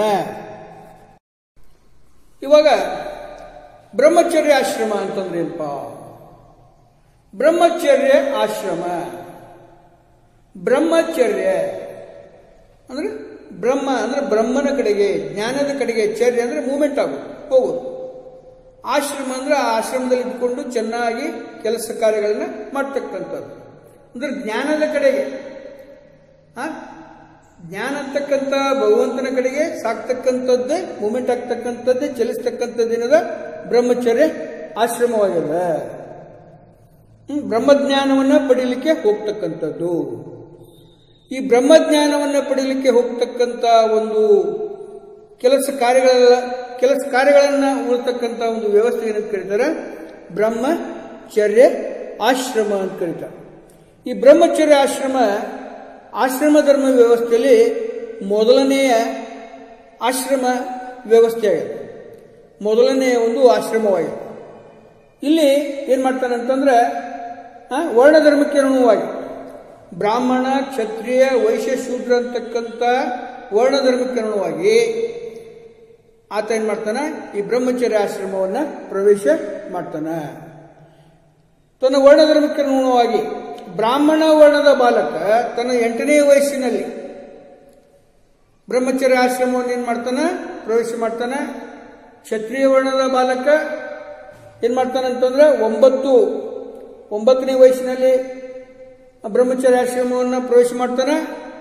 ಇವಾಗ ಬ್ರಹ್ಮಚರ್ಯ ಆಶ್ರಮ ಅಂತಂದ್ರೆ ಏನಪ್ಪ? ಬ್ರಹ್ಮಚರ್ಯ ಆಶ್ರಮ, ಬ್ರಹ್ಮಚರ್ಯ ಅಂದ್ರೆ ಬ್ರಹ್ಮ ಅಂದ್ರೆ ಬ್ರಹ್ಮನ ಕಡೆಗೆ, ಜ್ಞಾನದ ಕಡೆಗೆ, ಚರ್ಯ ಅಂದ್ರೆ ಮೂವ್ಮೆಂಟ್ ಆಗೋದು, ಹೋಗೋದು. ಆಶ್ರಮ ಅಂದ್ರೆ ಆ ಆಶ್ರಮದಲ್ಲಿ ಇದ್ಕೊಂಡು ಚೆನ್ನಾಗಿ ಕೆಲಸ ಕಾರ್ಯಗಳನ್ನ ಮಾಡ್ತಕ್ಕಂಥದ್ದು, ಅಂದ್ರೆ ಜ್ಞಾನದ ಕಡೆಗೆ, ಆ ಜ್ಞಾನ ಅಂತಕ್ಕಂಥ ಭಗವಂತನ ಕಡೆಗೆ ಸಾಕ್ತಕ್ಕಂಥದ್ದೇ, ಮೂವ್ಮೆಂಟ್ ಆಗ್ತಕ್ಕಂಥದ್ದೇ, ಚಲಿಸ್ತಕ್ಕಂಥದ್ದೇನದ ಬ್ರಹ್ಮಚರ್ಯ ಆಶ್ರಮವಾಗಿದೆ. ಬ್ರಹ್ಮಜ್ಞಾನವನ್ನ ಪಡೀಲಿಕ್ಕೆ ಹೋಗ್ತಕ್ಕಂಥದ್ದು. ಈ ಬ್ರಹ್ಮಜ್ಞಾನವನ್ನ ಪಡೀಲಿಕ್ಕೆ ಹೋಗ್ತಕ್ಕಂಥ ಒಂದು ಕೆಲಸ ಕಾರ್ಯಗಳ ಕೆಲಸ ಕಾರ್ಯಗಳನ್ನ ಉಳ್ತಕ್ಕಂಥ ಒಂದು ವ್ಯವಸ್ಥೆ ಏನಂತ ಕರೀತಾರೆ, ಬ್ರಹ್ಮಚರ್ಯ ಆಶ್ರಮ ಅಂತ ಕರೀತಾರೆ. ಈ ಬ್ರಹ್ಮಚರ್ಯ ಆಶ್ರಮ ಆಶ್ರಮ ಧರ್ಮ ವ್ಯವಸ್ಥೆಯಲ್ಲಿ ಮೊದಲನೆಯ ಆಶ್ರಮ ವ್ಯವಸ್ಥೆಯಾಗಿದೆ, ಮೊದಲನೆಯ ಒಂದು ಆಶ್ರಮವಾಗಿದೆ. ಇಲ್ಲಿ ಏನ್ ಮಾಡ್ತಾನೆ ಅಂತಂದ್ರೆ ವರ್ಣಧರ್ಮಕ್ಕೆ ಅನುಗುಣವಾಗಿ ಬ್ರಾಹ್ಮಣ ಕ್ಷತ್ರಿಯ ವೈಶ್ಯ ಶೂದ್ರ ಅಂತಕ್ಕಂಥ ವರ್ಣಧರ್ಮಕ್ಕನುಗುಣವಾಗಿ ಆತ ಏನ್ ಮಾಡ್ತಾನೆ, ಈ ಬ್ರಹ್ಮಚರ್ಯ ಆಶ್ರಮವನ್ನ ಪ್ರವೇಶ ಮಾಡ್ತಾನೆ. ತನ್ನ ವರ್ಣಧರ್ಮಕ್ಕನುಗುಣವಾಗಿ ಬ್ರಾಹ್ಮಣ ವರ್ಣದ ಬಾಲಕ ತನ್ನ ಎಂಟನೇ ವಯಸ್ಸಿನಲ್ಲಿ ಬ್ರಹ್ಮಚರ್ಯ ಆಶ್ರಮವನ್ನು ಏನ್ ಮಾಡ್ತಾನೆ, ಪ್ರವೇಶ ಮಾಡ್ತಾನೆ. ಕ್ಷತ್ರಿಯ ವರ್ಣದ ಬಾಲಕ ಏನ್ ಮಾಡ್ತಾನೆ ಅಂತಂದ್ರೆ ಒಂಬತ್ತು ಒಂಬತ್ತನೇ ವಯಸ್ಸಿನಲ್ಲಿ ಬ್ರಹ್ಮಚರ್ಯ ಆಶ್ರಮವನ್ನು ಪ್ರವೇಶ ಮಾಡ್ತಾನೆ.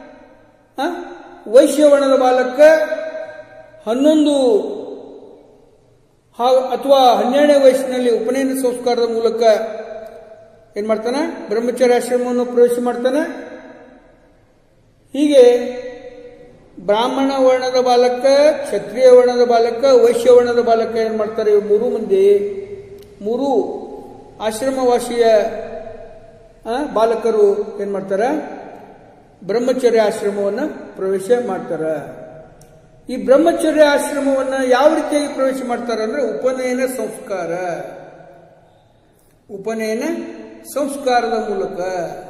ವೈಶ್ಯ ವರ್ಣದ ಬಾಲಕ ಹನ್ನೊಂದು ಅಥವಾ ಹನ್ನೆರಡನೇ ವಯಸ್ಸಿನಲ್ಲಿ ಉಪನಯನ ಸಂಸ್ಕಾರದ ಮೂಲಕ ಏನ್ ಮಾಡ್ತಾನೆ, ಬ್ರಹ್ಮಚರ್ಯ ಆಶ್ರಮವನ್ನು ಪ್ರವೇಶ ಮಾಡ್ತಾನೆ. ಹೀಗೆ ಬ್ರಾಹ್ಮಣ ವರ್ಣದ ಬಾಲಕ, ಕ್ಷತ್ರಿಯ ವರ್ಣದ ಬಾಲಕ, ವೈಶ್ಯ ವರ್ಣದ ಬಾಲಕ ಏನ್ ಮಾಡ್ತಾರೆ, ಇವು ಮೂರು ಮಂದಿ ಮೂರು ಆಶ್ರಮವಾಸಿಯ ಬಾಲಕರು ಏನ್ ಮಾಡ್ತಾರ, ಬ್ರಹ್ಮಚರ್ಯ ಆಶ್ರಮವನ್ನು ಪ್ರವೇಶ ಮಾಡ್ತಾರ. ಈ ಬ್ರಹ್ಮಚರ್ಯ ಆಶ್ರಮವನ್ನ ಯಾವ ರೀತಿಯಾಗಿ ಪ್ರವೇಶ ಮಾಡ್ತಾರೆ ಅಂದ್ರೆ ಉಪನಯನ ಸಂಸ್ಕಾರ ಉಪನಯನ ಸಂಸ್ಕಾರದ ಮೂಲಕ.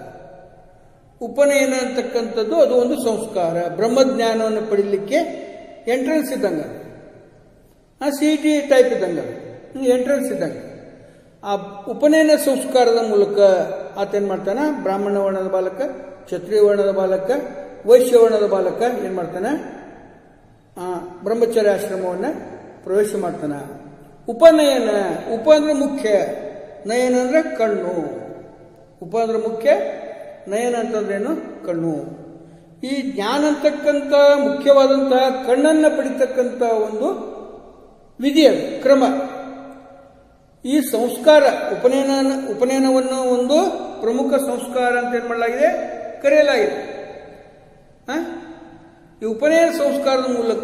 ಉಪನಯನ ಅಂತಕ್ಕಂಥದ್ದು ಅದು ಒಂದು ಸಂಸ್ಕಾರ. ಬ್ರಹ್ಮಜ್ಞಾನವನ್ನು ಪಡೀಲಿಕ್ಕೆ ಎಂಟ್ರೆನ್ಸ್ ಇದ್ದಂಗ, ಸಿ ಟಿ ಟೈಪ್ ಇದ್ದಂಗ ಎಂಟ್ರೆನ್ಸ್ ಇದ್ದಂಗ. ಆ ಉಪನಯನ ಸಂಸ್ಕಾರದ ಮೂಲಕ ಆತ ಏನ್ ಮಾಡ್ತಾನ, ಬ್ರಾಹ್ಮಣ ವರ್ಣದ ಬಾಲಕ, ಕ್ಷತ್ರಿಯ ವರ್ಣದ ಬಾಲಕ, ವೈಶ್ಯ ವರ್ಣದ ಬಾಲಕ ಏನ್ ಮಾಡ್ತಾನೆ, ಆ ಬ್ರಹ್ಮಚರ್ಯ ಆಶ್ರಮವನ್ನ ಪ್ರವೇಶ ಮಾಡ್ತಾನ. ಉಪನಯನ, ಉಪ ಅಂದ್ರೆ ಮುಖ್ಯ, ನಯನ ಅಂದ್ರೆ ಕಣ್ಣು. ಉಪ ಅಂದ್ರೆ ಮುಖ್ಯ, ನಯನ ಅಂತಂದ್ರೇನು, ಕಣ್ಣು. ಈ ಜ್ಞಾನ ಅಂತಕ್ಕಂಥ ಮುಖ್ಯವಾದಂತಹ ಕಣ್ಣನ್ನ ಪಡಿತಕ್ಕಂಥ ಒಂದು ವಿಧಿ, ಅದು ಕ್ರಮ. ಈ ಸಂಸ್ಕಾರ ಉಪನಯನ ಉಪನಯನವನ್ನು ಒಂದು ಪ್ರಮುಖ ಸಂಸ್ಕಾರ ಅಂತ ಏನ್ ಮಾಡಲಾಗಿದೆ, ಕರೆಯಲಾಗಿದೆ. ಈ ಉಪನಯನ ಸಂಸ್ಕಾರದ ಮೂಲಕ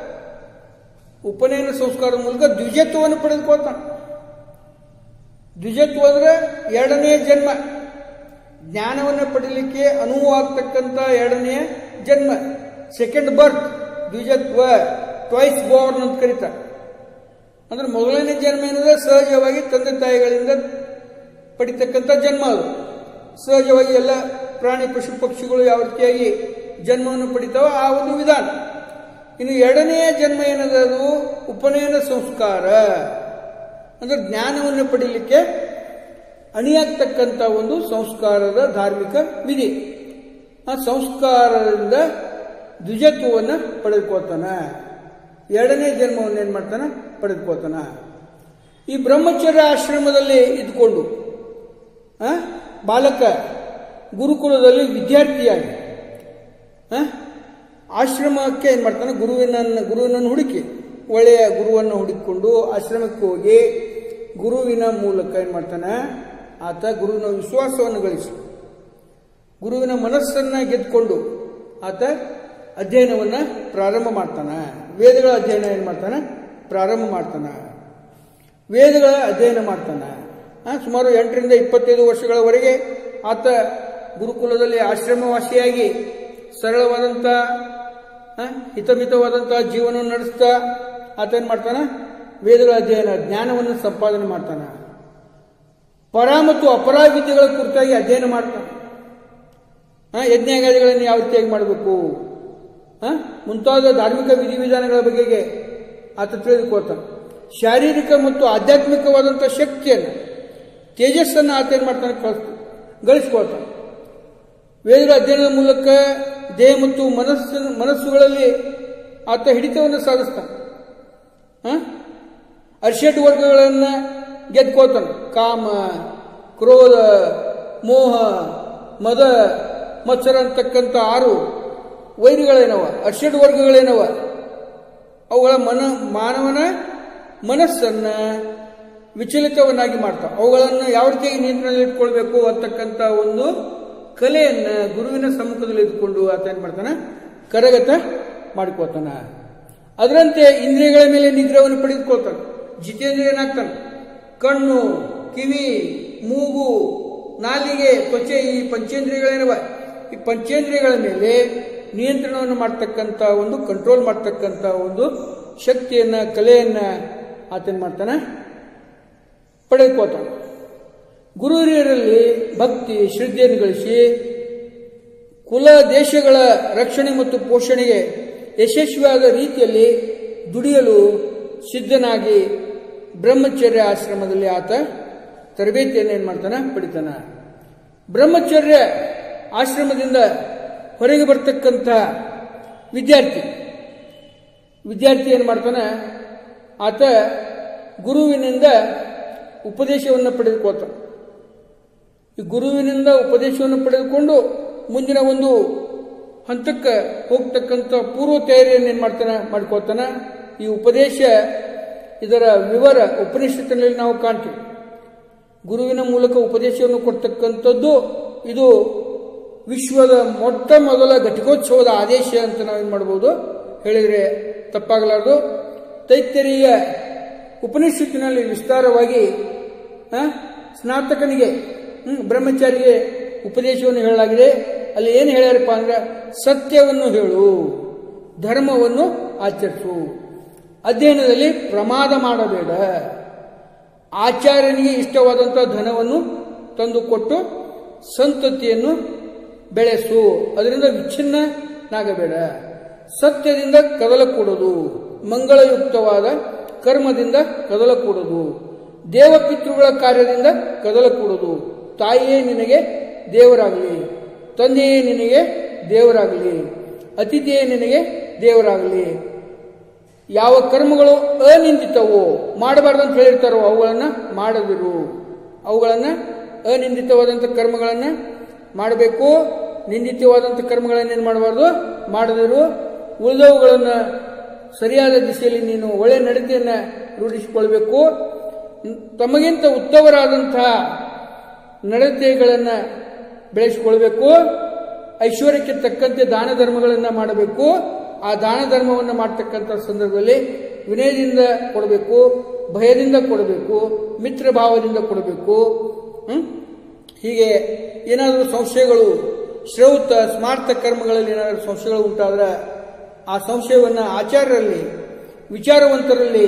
ಉಪನಯನ ಸಂಸ್ಕಾರದ ಮೂಲಕ ದ್ವಿಜತ್ವವನ್ನು ಪಡೆದುಕೊಳ್ತಾನೆ. ದ್ವಿಜತ್ವ ಅಂದ್ರೆ ಎರಡನೇ ಜನ್ಮ, ಜ್ಞಾನವನ್ನು ಪಡೀಲಿಕ್ಕೆ ಅನುವಾಗ್ತಕ್ಕಂಥ ಎರಡನೆಯ ಜನ್ಮ, ಸೆಕೆಂಡ್ ಬರ್ತ್. ದ್ವಿಜತ್ವ, ಟ್ವೈಸ್ ಬೋರ್ನ್ ಅಂತ ಕರೀತಾರೆ. ಅಂದ್ರೆ ಮೊದಲನೇ ಜನ್ಮ ಏನಂದ್ರೆ ಸಹಜವಾಗಿ ತಂದೆ ತಾಯಿಗಳಿಂದ ಪಡಿತಕ್ಕಂಥ ಜನ್ಮ. ಅದು ಸಹಜವಾಗಿ ಎಲ್ಲ ಪ್ರಾಣಿ ಪಶು ಪಕ್ಷಿಗಳು ಯಾವ ರೀತಿಯಾಗಿ ಜನ್ಮವನ್ನು ಪಡಿತಾವ ಆ ಒಂದು ವಿಧಾನ. ಇನ್ನು ಎರಡನೆಯ ಜನ್ಮ ಏನದ, ಅದು ಉಪನಯನ ಸಂಸ್ಕಾರ. ಅಂದ್ರೆ ಜ್ಞಾನವನ್ನು ಪಡೀಲಿಕ್ಕೆ ಅಣಿಯಾಗ್ತಕ್ಕಂಥ ಒಂದು ಸಂಸ್ಕಾರದ ಧಾರ್ಮಿಕ ವಿಧಿ. ಆ ಸಂಸ್ಕಾರದಿಂದ ದ್ವಿಜತ್ವವನ್ನು ಪಡೆದುಕೊಳ್ತಾನ. ಎರಡನೇ ಜನ್ಮವನ್ನು ಏನ್ ಮಾಡ್ತಾನ, ಪಡೆದುಕೊಳ್ತಾನ. ಈ ಬ್ರಹ್ಮಚರ್ಯ ಆಶ್ರಮದಲ್ಲಿ ಇದ್ಕೊಂಡು ಬಾಲಕ ಗುರುಕುಲದಲ್ಲಿ ವಿದ್ಯಾರ್ಥಿಯಾಗಿ ಆಶ್ರಮಕ್ಕೆ ಏನ್ ಮಾಡ್ತಾನೆ, ಗುರುವಿನ ಗುರುವಿನನ್ನು ಹುಡುಕಿ ಒಳ್ಳೆಯ ಗುರುವನ್ನು ಹುಡುಕಿಕೊಂಡು ಆಶ್ರಮಕ್ಕೆ ಹೋಗಿ ಗುರುವಿನ ಮೂಲಕ ಏನ್ ಮಾಡ್ತಾನೆ, ಆತ ಗುರುವಿನ ವಿಶ್ವಾಸವನ್ನು ಗಳಿಸಿ ಗುರುವಿನ ಮನಸ್ಸನ್ನ ಗೆದ್ಕೊಂಡು ಆತ ಅಧ್ಯಯನವನ್ನ ಪ್ರಾರಂಭ ಮಾಡ್ತಾನೆ. ವೇದಗಳ ಅಧ್ಯಯನ ಏನ್ ಮಾಡ್ತಾನೆ, ಪ್ರಾರಂಭ ಮಾಡ್ತಾನೆ. ವೇದಗಳ ಅಧ್ಯಯನ ಮಾಡ್ತಾನೆ. ಸುಮಾರು ಎಂಟರಿಂದ ಇಪ್ಪತ್ತೈದು ವರ್ಷಗಳವರೆಗೆ ಆತ ಗುರುಕುಲದಲ್ಲಿ ಆಶ್ರಮವಾಸಿಯಾಗಿ ಸರಳವಾದಂಥ ಹಿತಮಿತವಾದಂತಹ ಜೀವನವನ್ನು ನಡೆಸ್ತಾ ಆತ ಏನ್ ಮಾಡ್ತಾನ, ವೇದಗಳ ಅಧ್ಯಯನ ಜ್ಞಾನವನ್ನು ಸಂಪಾದನೆ ಮಾಡ್ತಾನೆ. ಪರ ಮತ್ತು ಅಪರ ವಿದ್ಯೆಗಳ ಕುರಿತಾಗಿ ಅಧ್ಯಯನ ಮಾಡ್ತಾನೆ. ಯಜ್ಞಾಗಾದಿಗಳನ್ನು ಯಾವ ರೀತಿಯಾಗಿ ಮಾಡಬೇಕು, ಮುಂತಾದ ಧಾರ್ಮಿಕ ವಿಧಿವಿಧಾನಗಳ ಬಗೆಗೆ ಆತ ತಿಳಿದುಕೊಳ್ತಾನೆ. ಶಾರೀರಿಕ ಮತ್ತು ಆಧ್ಯಾತ್ಮಿಕವಾದಂತಹ ಶಕ್ತಿಯನ್ನು, ತೇಜಸ್ಸನ್ನು ಆತ ಏನ್ ಮಾಡ್ತಾನೆ, ಗಳಿಸ್ಕೊಳ್ತಾನೆ. ವೇದಗಳ ಅಧ್ಯಯನದ ಮೂಲಕ ದೇಹ ಮತ್ತು ಮನಸ್ಸು ಮನಸ್ಸುಗಳಲ್ಲಿ ಆತ ಹಿಡಿತವನ್ನು ಸಾಧಿಸ್ತಾನೆ. ಅರ್ಷಡ್ ವರ್ಗಗಳನ್ನ ಗೆದ್ಕೋತಾನೆ. ಕಾಮ, ಕ್ರೋಧ, ಮೋಹ, ಮದ, ಮತ್ಸರ ಅಂತಕ್ಕಂಥ ಆರು ವೈರಿಗಳೇನವ, ಅರ್ಷಡ್ ವರ್ಗಗಳೇನವ, ಅವುಗಳ ಮನ ಮಾನವನ ಮನಸ್ಸನ್ನ ವಿಚಲಿತವನ್ನಾಗಿ ಮಾಡ್ತಾವ. ಅವುಗಳನ್ನು ಯಾವ ರೀತಿಯಾಗಿ ನಿಯಂತ್ರಣದಲ್ಲಿ ಇಟ್ಕೊಳ್ಬೇಕು ಅಂತಕ್ಕಂಥ ಒಂದು ಕಲೆಯನ್ನ ಗುರುವಿನ ಸಮ್ಮುಖದಲ್ಲಿ ಇದ್ಕೊಂಡು ಆತ ಏನ್ ಮಾಡ್ತಾನೆ, ಕರಗತ ಮಾಡಿಕೊಳ್ತಾನ. ಅದರಂತೆ ಇಂದ್ರಿಯಗಳ ಮೇಲೆ ನಿಗ್ರಹವನ್ನು ಪಡೆದುಕೊಳ್ತಾನೆ. ಜಿತೇಂದ್ರಿಯನಾಗ್ತಾನೆ. ಕಣ್ಣು, ಕಿವಿ, ಮೂಗು, ನಾಲಿಗೆ, ತ್ವಚೆ, ಈ ಪಂಚೇಂದ್ರಿಯಗಳೇನವ, ಈ ಪಂಚೇಂದ್ರಿಯಗಳ ಮೇಲೆ ನಿಯಂತ್ರಣವನ್ನು ಮಾಡ್ತಕ್ಕಂಥ ಒಂದು ಕಂಟ್ರೋಲ್ ಮಾಡ್ತಕ್ಕಂಥ ಒಂದು ಶಕ್ತಿಯನ್ನ, ಕಲೆಯನ್ನ ಆತನ ಮಾಡ್ತಾನೆ, ಪಡೆದುಕೊಳ್ತಾನೆ. ಗುರು ಹಿರಿಯರಲ್ಲಿ ಭಕ್ತಿ ಶ್ರದ್ಧೆಯನ್ನು ಗಳಿಸಿ ಕುಲ ದೇಶಗಳ ರಕ್ಷಣೆ ಮತ್ತು ಪೋಷಣೆಗೆ ಯಶಸ್ವಿಯಾದ ರೀತಿಯಲ್ಲಿ ದುಡಿಯಲು ಸಿದ್ಧನಾಗಿ ಬ್ರಹ್ಮಚರ್ಯ ಆಶ್ರಮದಲ್ಲಿ ಆತ ತರಬೇತಿಯನ್ನು ಏನು ಮಾಡ್ತಾನೆ, ಪಡಿತಾನ. ಬ್ರಹ್ಮಚರ್ಯ ಆಶ್ರಮದಿಂದ ಹೊರಗೆ ಬರ್ತಕ್ಕಂಥ ವಿದ್ಯಾರ್ಥಿ ವಿದ್ಯಾರ್ಥಿ ಏನು ಮಾಡ್ತಾನೆ, ಆತ ಗುರುವಿನಿಂದ ಉಪದೇಶವನ್ನು ಪಡೆದುಕೊಳ್ತಾನೆ. ಈ ಗುರುವಿನಿಂದ ಉಪದೇಶವನ್ನು ಪಡೆದುಕೊಂಡು ಮುಂದಿನ ಒಂದು ಹಂತಕ್ಕೆ ಹೋಗ್ತಕ್ಕಂಥ ಪೂರ್ವ ತಯಾರಿಯನ್ನು ಏನು ಮಾಡ್ತಾನೆ, ಮಾಡ್ಕೊಳ್ತಾನೆ. ಈ ಉಪದೇಶ ಇದರ ವಿವರ ಉಪನಿಷತ್ತಿನಲ್ಲಿ ನಾವು ಕಾಣ್ತೀವಿ. ಗುರುವಿನ ಮೂಲಕ ಉಪದೇಶವನ್ನು ಕೊಡ್ತಕ್ಕಂಥದ್ದು ಇದು ವಿಶ್ವದ ಮೊಟ್ಟ ಮೊದಲ ಘಟಿಕೋತ್ಸವದ ಆದೇಶ ಅಂತ ನಾವೇನು ಮಾಡ್ಬೋದು ಹೇಳಿದರೆ ತಪ್ಪಾಗಲಾರದು. ತೈತ್ತರೀಯ ಉಪನಿಷತ್ತಿನಲ್ಲಿ ವಿಸ್ತಾರವಾಗಿ ಸ್ನಾತಕನಿಗೆ ಬ್ರಹ್ಮಚಾರಿಗೆ ಉಪದೇಶವನ್ನು ಹೇಳಲಾಗಿದೆ. ಅಲ್ಲಿ ಏನು ಹೇಳ್ಯಾರಪ್ಪ ಅಂದ್ರೆ, ಸತ್ಯವನ್ನು ಹೇಳು, ಧರ್ಮವನ್ನು ಆಚರಿಸು, ಅಧ್ಯಯನದಲ್ಲಿ ಪ್ರಮಾದ ಮಾಡಬೇಡ, ಆಚಾರ್ಯನಿಗೆ ಇಷ್ಟವಾದಂಥ ಧನವನ್ನು ತಂದುಕೊಟ್ಟು ಸಂತತಿಯನ್ನು ಬೆಳೆಸು, ಅದರಿಂದ ವಿಚ್ಛಿನ್ನನಾಗಬೇಡ, ಸತ್ಯದಿಂದ ಕದಲಕೂಡದು, ಮಂಗಳಯುಕ್ತವಾದ ಕರ್ಮದಿಂದ ಕದಲಕೂಡದು, ದೇವಪಿತೃಗಳ ಕಾರ್ಯದಿಂದ ಕದಲಕೂಡದು, ತಾಯಿಯೇ ನಿನಗೆ ದೇವರಾಗಲಿ, ತಂದೆಯೇ ನಿನಗೆ ದೇವರಾಗಲಿ, ಅತಿಥಿಯೇ ನಿನಗೆ ದೇವರಾಗಲಿ. ಯಾವ ಕರ್ಮಗಳು ಅನಿಂದಿತವೋ, ಮಾಡಬಾರ್ದಂತ ಹೇಳಿರ್ತಾರೋ ಅವುಗಳನ್ನು ಮಾಡದಿರು, ಅವುಗಳನ್ನು ಅನಿಂದಿತವಾದಂಥ ಕರ್ಮಗಳನ್ನು ಮಾಡಬೇಕು, ನಿಂದಿತವಾದಂಥ ಕರ್ಮಗಳನ್ನೇನು ಮಾಡಬಾರ್ದು, ಮಾಡದಿರು. ಉಳಿದವುಗಳನ್ನು ಸರಿಯಾದ ದಿಶೆಯಲ್ಲಿ ನೀನು ಒಳ್ಳೆ ನಡತೆಯನ್ನು ರೂಢಿಸಿಕೊಳ್ಬೇಕು. ತಮಗಿಂತ ಉತ್ತಮರಾದಂತಹ ನಡತೆಗಳನ್ನು ಬೆಳೆಸಿಕೊಳ್ಬೇಕು. ಐಶ್ವರ್ಯಕ್ಕೆ ತಕ್ಕಂತೆ ದಾನ ಧರ್ಮಗಳನ್ನು ಮಾಡಬೇಕು. ಆ ದಾನ ಧರ್ಮವನ್ನು ಮಾಡ್ತಕ್ಕಂಥ ಸಂದರ್ಭದಲ್ಲಿ ವಿನಯದಿಂದ ಕೊಡಬೇಕು, ಭಯದಿಂದ ಕೊಡಬೇಕು, ಮಿತ್ರ ಭಾವದಿಂದ ಕೊಡಬೇಕು. ಹೀಗೆ ಏನಾದರೂ ಸಂಶಯಗಳು, ಶ್ರೌತ ಸ್ಮಾರ್ಥ ಕರ್ಮಗಳಲ್ಲಿ ಏನಾದರೂ ಸಂಶಯಗಳು ಉಂಟಾದ್ರೆ ಆ ಸಂಶಯವನ್ನು ಆಚಾರ್ಯರಲ್ಲಿ, ವಿಚಾರವಂತರಲ್ಲಿ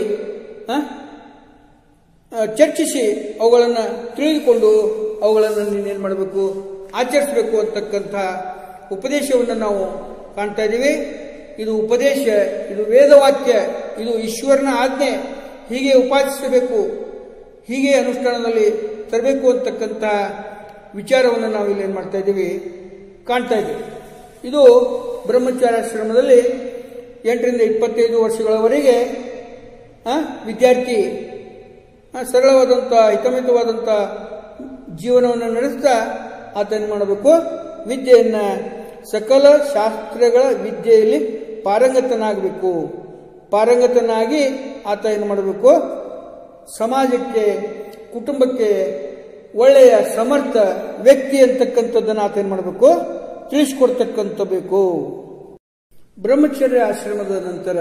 ಚರ್ಚಿಸಿ ಅವುಗಳನ್ನು ತಿಳಿದುಕೊಂಡು ಅವುಗಳನ್ನು ನೀನೇನು ಮಾಡಬೇಕು, ಆಚರಿಸಬೇಕು ಅಂತಕ್ಕಂಥ ಉಪದೇಶವನ್ನು ನಾವು ಕಾಣ್ತಾ ಇದ್ದೀವಿ. ಇದು ಉಪದೇಶ, ಇದು ವೇದವಾಕ್ಯ, ಇದು ಈಶ್ವರನ ಆಜ್ಞೆ. ಹೀಗೆ ಉಪಾಸಿಸಬೇಕು, ಹೀಗೆ ಅನುಷ್ಠಾನದಲ್ಲಿ ತರಬೇಕು ಅಂತಕ್ಕಂಥ ವಿಚಾರವನ್ನು ನಾವು ಇಲ್ಲಿ ಏನು ಮಾಡ್ತಾ ಇದ್ದೀವಿ, ಕಾಣ್ತಾ ಇದ್ದೀವಿ. ಇದು ಬ್ರಹ್ಮಚಾರ್ಯಾಶ್ರಮದಲ್ಲಿ ಎಂಟರಿಂದ ಇಪ್ಪತ್ತೈದು ವರ್ಷಗಳವರೆಗೆ ವಿದ್ಯಾರ್ಥಿ ಸರಳವಾದಂಥ ಹಿತಮಿತವಾದಂಥ ಜೀವನವನ್ನು ನಡೆಸ್ತಾ ಆತ ಏನು ಮಾಡಬೇಕು, ವಿದ್ಯೆಯನ್ನು, ಸಕಲ ಶಾಸ್ತ್ರಗಳ ವಿದ್ಯೆಯಲ್ಲಿ ಪಾರಂಗತನಾಗಬೇಕು. ಪಾರಂಗತನಾಗಿ ಆತ ಏನು ಮಾಡಬೇಕು, ಸಮಾಜಕ್ಕೆ, ಕುಟುಂಬಕ್ಕೆ ಒಳ್ಳೆಯ ಸಮರ್ಥ ವ್ಯಕ್ತಿ ಅಂತಕ್ಕಂಥದ್ದನ್ನು ಆತ ಏನು ಮಾಡಬೇಕು, ತಿಳಿಸ್ಕೊಡ್ತಕ್ಕಂಥ ಬೇಕು. ಬ್ರಹ್ಮಚರ್ಯ ಆಶ್ರಮದ ನಂತರ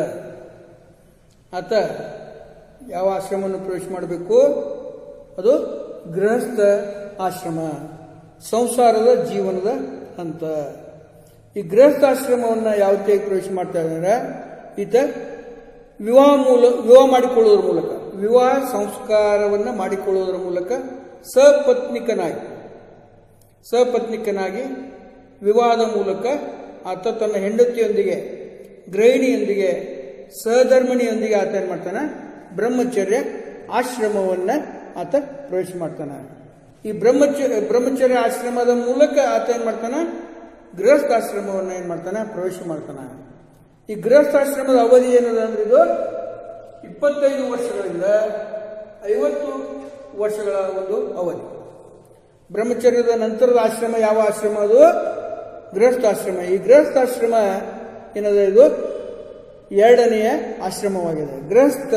ಆತ ಯಾವ ಆಶ್ರಮವನ್ನು ಪ್ರವೇಶ ಮಾಡಬೇಕು, ಅದು ಗೃಹಸ್ಥ ಆಶ್ರಮ, ಸಂಸಾರದ ಜೀವನದ ಹಂತ. ಈ ಗೃಹಸ್ಥಾಶ್ರಮವನ್ನು ಯಾವ ರೀತಿಯಾಗಿ ಪ್ರವೇಶ ಮಾಡ್ತಾ ಇದ್ದಾರೆ, ಈತ ವಿವಾಹ ಮೂಲ ವಿವಾಹ ಮಾಡಿಕೊಳ್ಳುವುದರ ಮೂಲಕ, ವಿವಾಹ ಸಂಸ್ಕಾರವನ್ನು ಮಾಡಿಕೊಳ್ಳುವುದರ ಮೂಲಕ ಸಪತ್ನಿಕನಾಗಿ ಸಪತ್ನಿಕನಾಗಿ ವಿವಾಹದ ಮೂಲಕ ಆತ ತನ್ನ ಹೆಂಡತಿಯೊಂದಿಗೆ, ಗೃಹಿಣಿಯೊಂದಿಗೆ, ಸಹಧರ್ಮಿಣಿಯೊಂದಿಗೆ ಆತ ಏನು ಮಾಡ್ತಾನೆ, ಬ್ರಹ್ಮಚರ್ಯ ಆಶ್ರಮವನ್ನು ಆತ ಪ್ರವೇಶ ಮಾಡ್ತಾನೆ. ಈ ಬ್ರಹ್ಮಚರ್ಯ ಬ್ರಹ್ಮಚರ್ಯ ಆಶ್ರಮದ ಮೂಲಕ ಆತ ಏನು ಮಾಡ್ತಾನೆ, ಗೃಹಸ್ಥಾಶ್ರಮವನ್ನು ಏನು ಮಾಡ್ತಾನೆ, ಪ್ರವೇಶ ಮಾಡ್ತಾನೆ. ಈ ಗೃಹಸ್ಥಾಶ್ರಮದ ಅವಧಿ ಏನದ ಅಂದ್ರೆ ಇದು ಇಪ್ಪತ್ತೈದು ವರ್ಷಗಳಿಂದ ಐವತ್ತು ವರ್ಷಗಳ ಒಂದು ಅವಧಿ. ಬ್ರಹ್ಮಚರ್ಯದ ನಂತರದ ಆಶ್ರಮ ಯಾವ ಆಶ್ರಮ, ಅದು ಗೃಹಸ್ಥಾಶ್ರಮ. ಈ ಗೃಹಸ್ಥಾಶ್ರಮ ಏನದ, ಇದು ಎರಡನೆಯ ಆಶ್ರಮವಾಗಿದೆ. ಗೃಹಸ್ಥ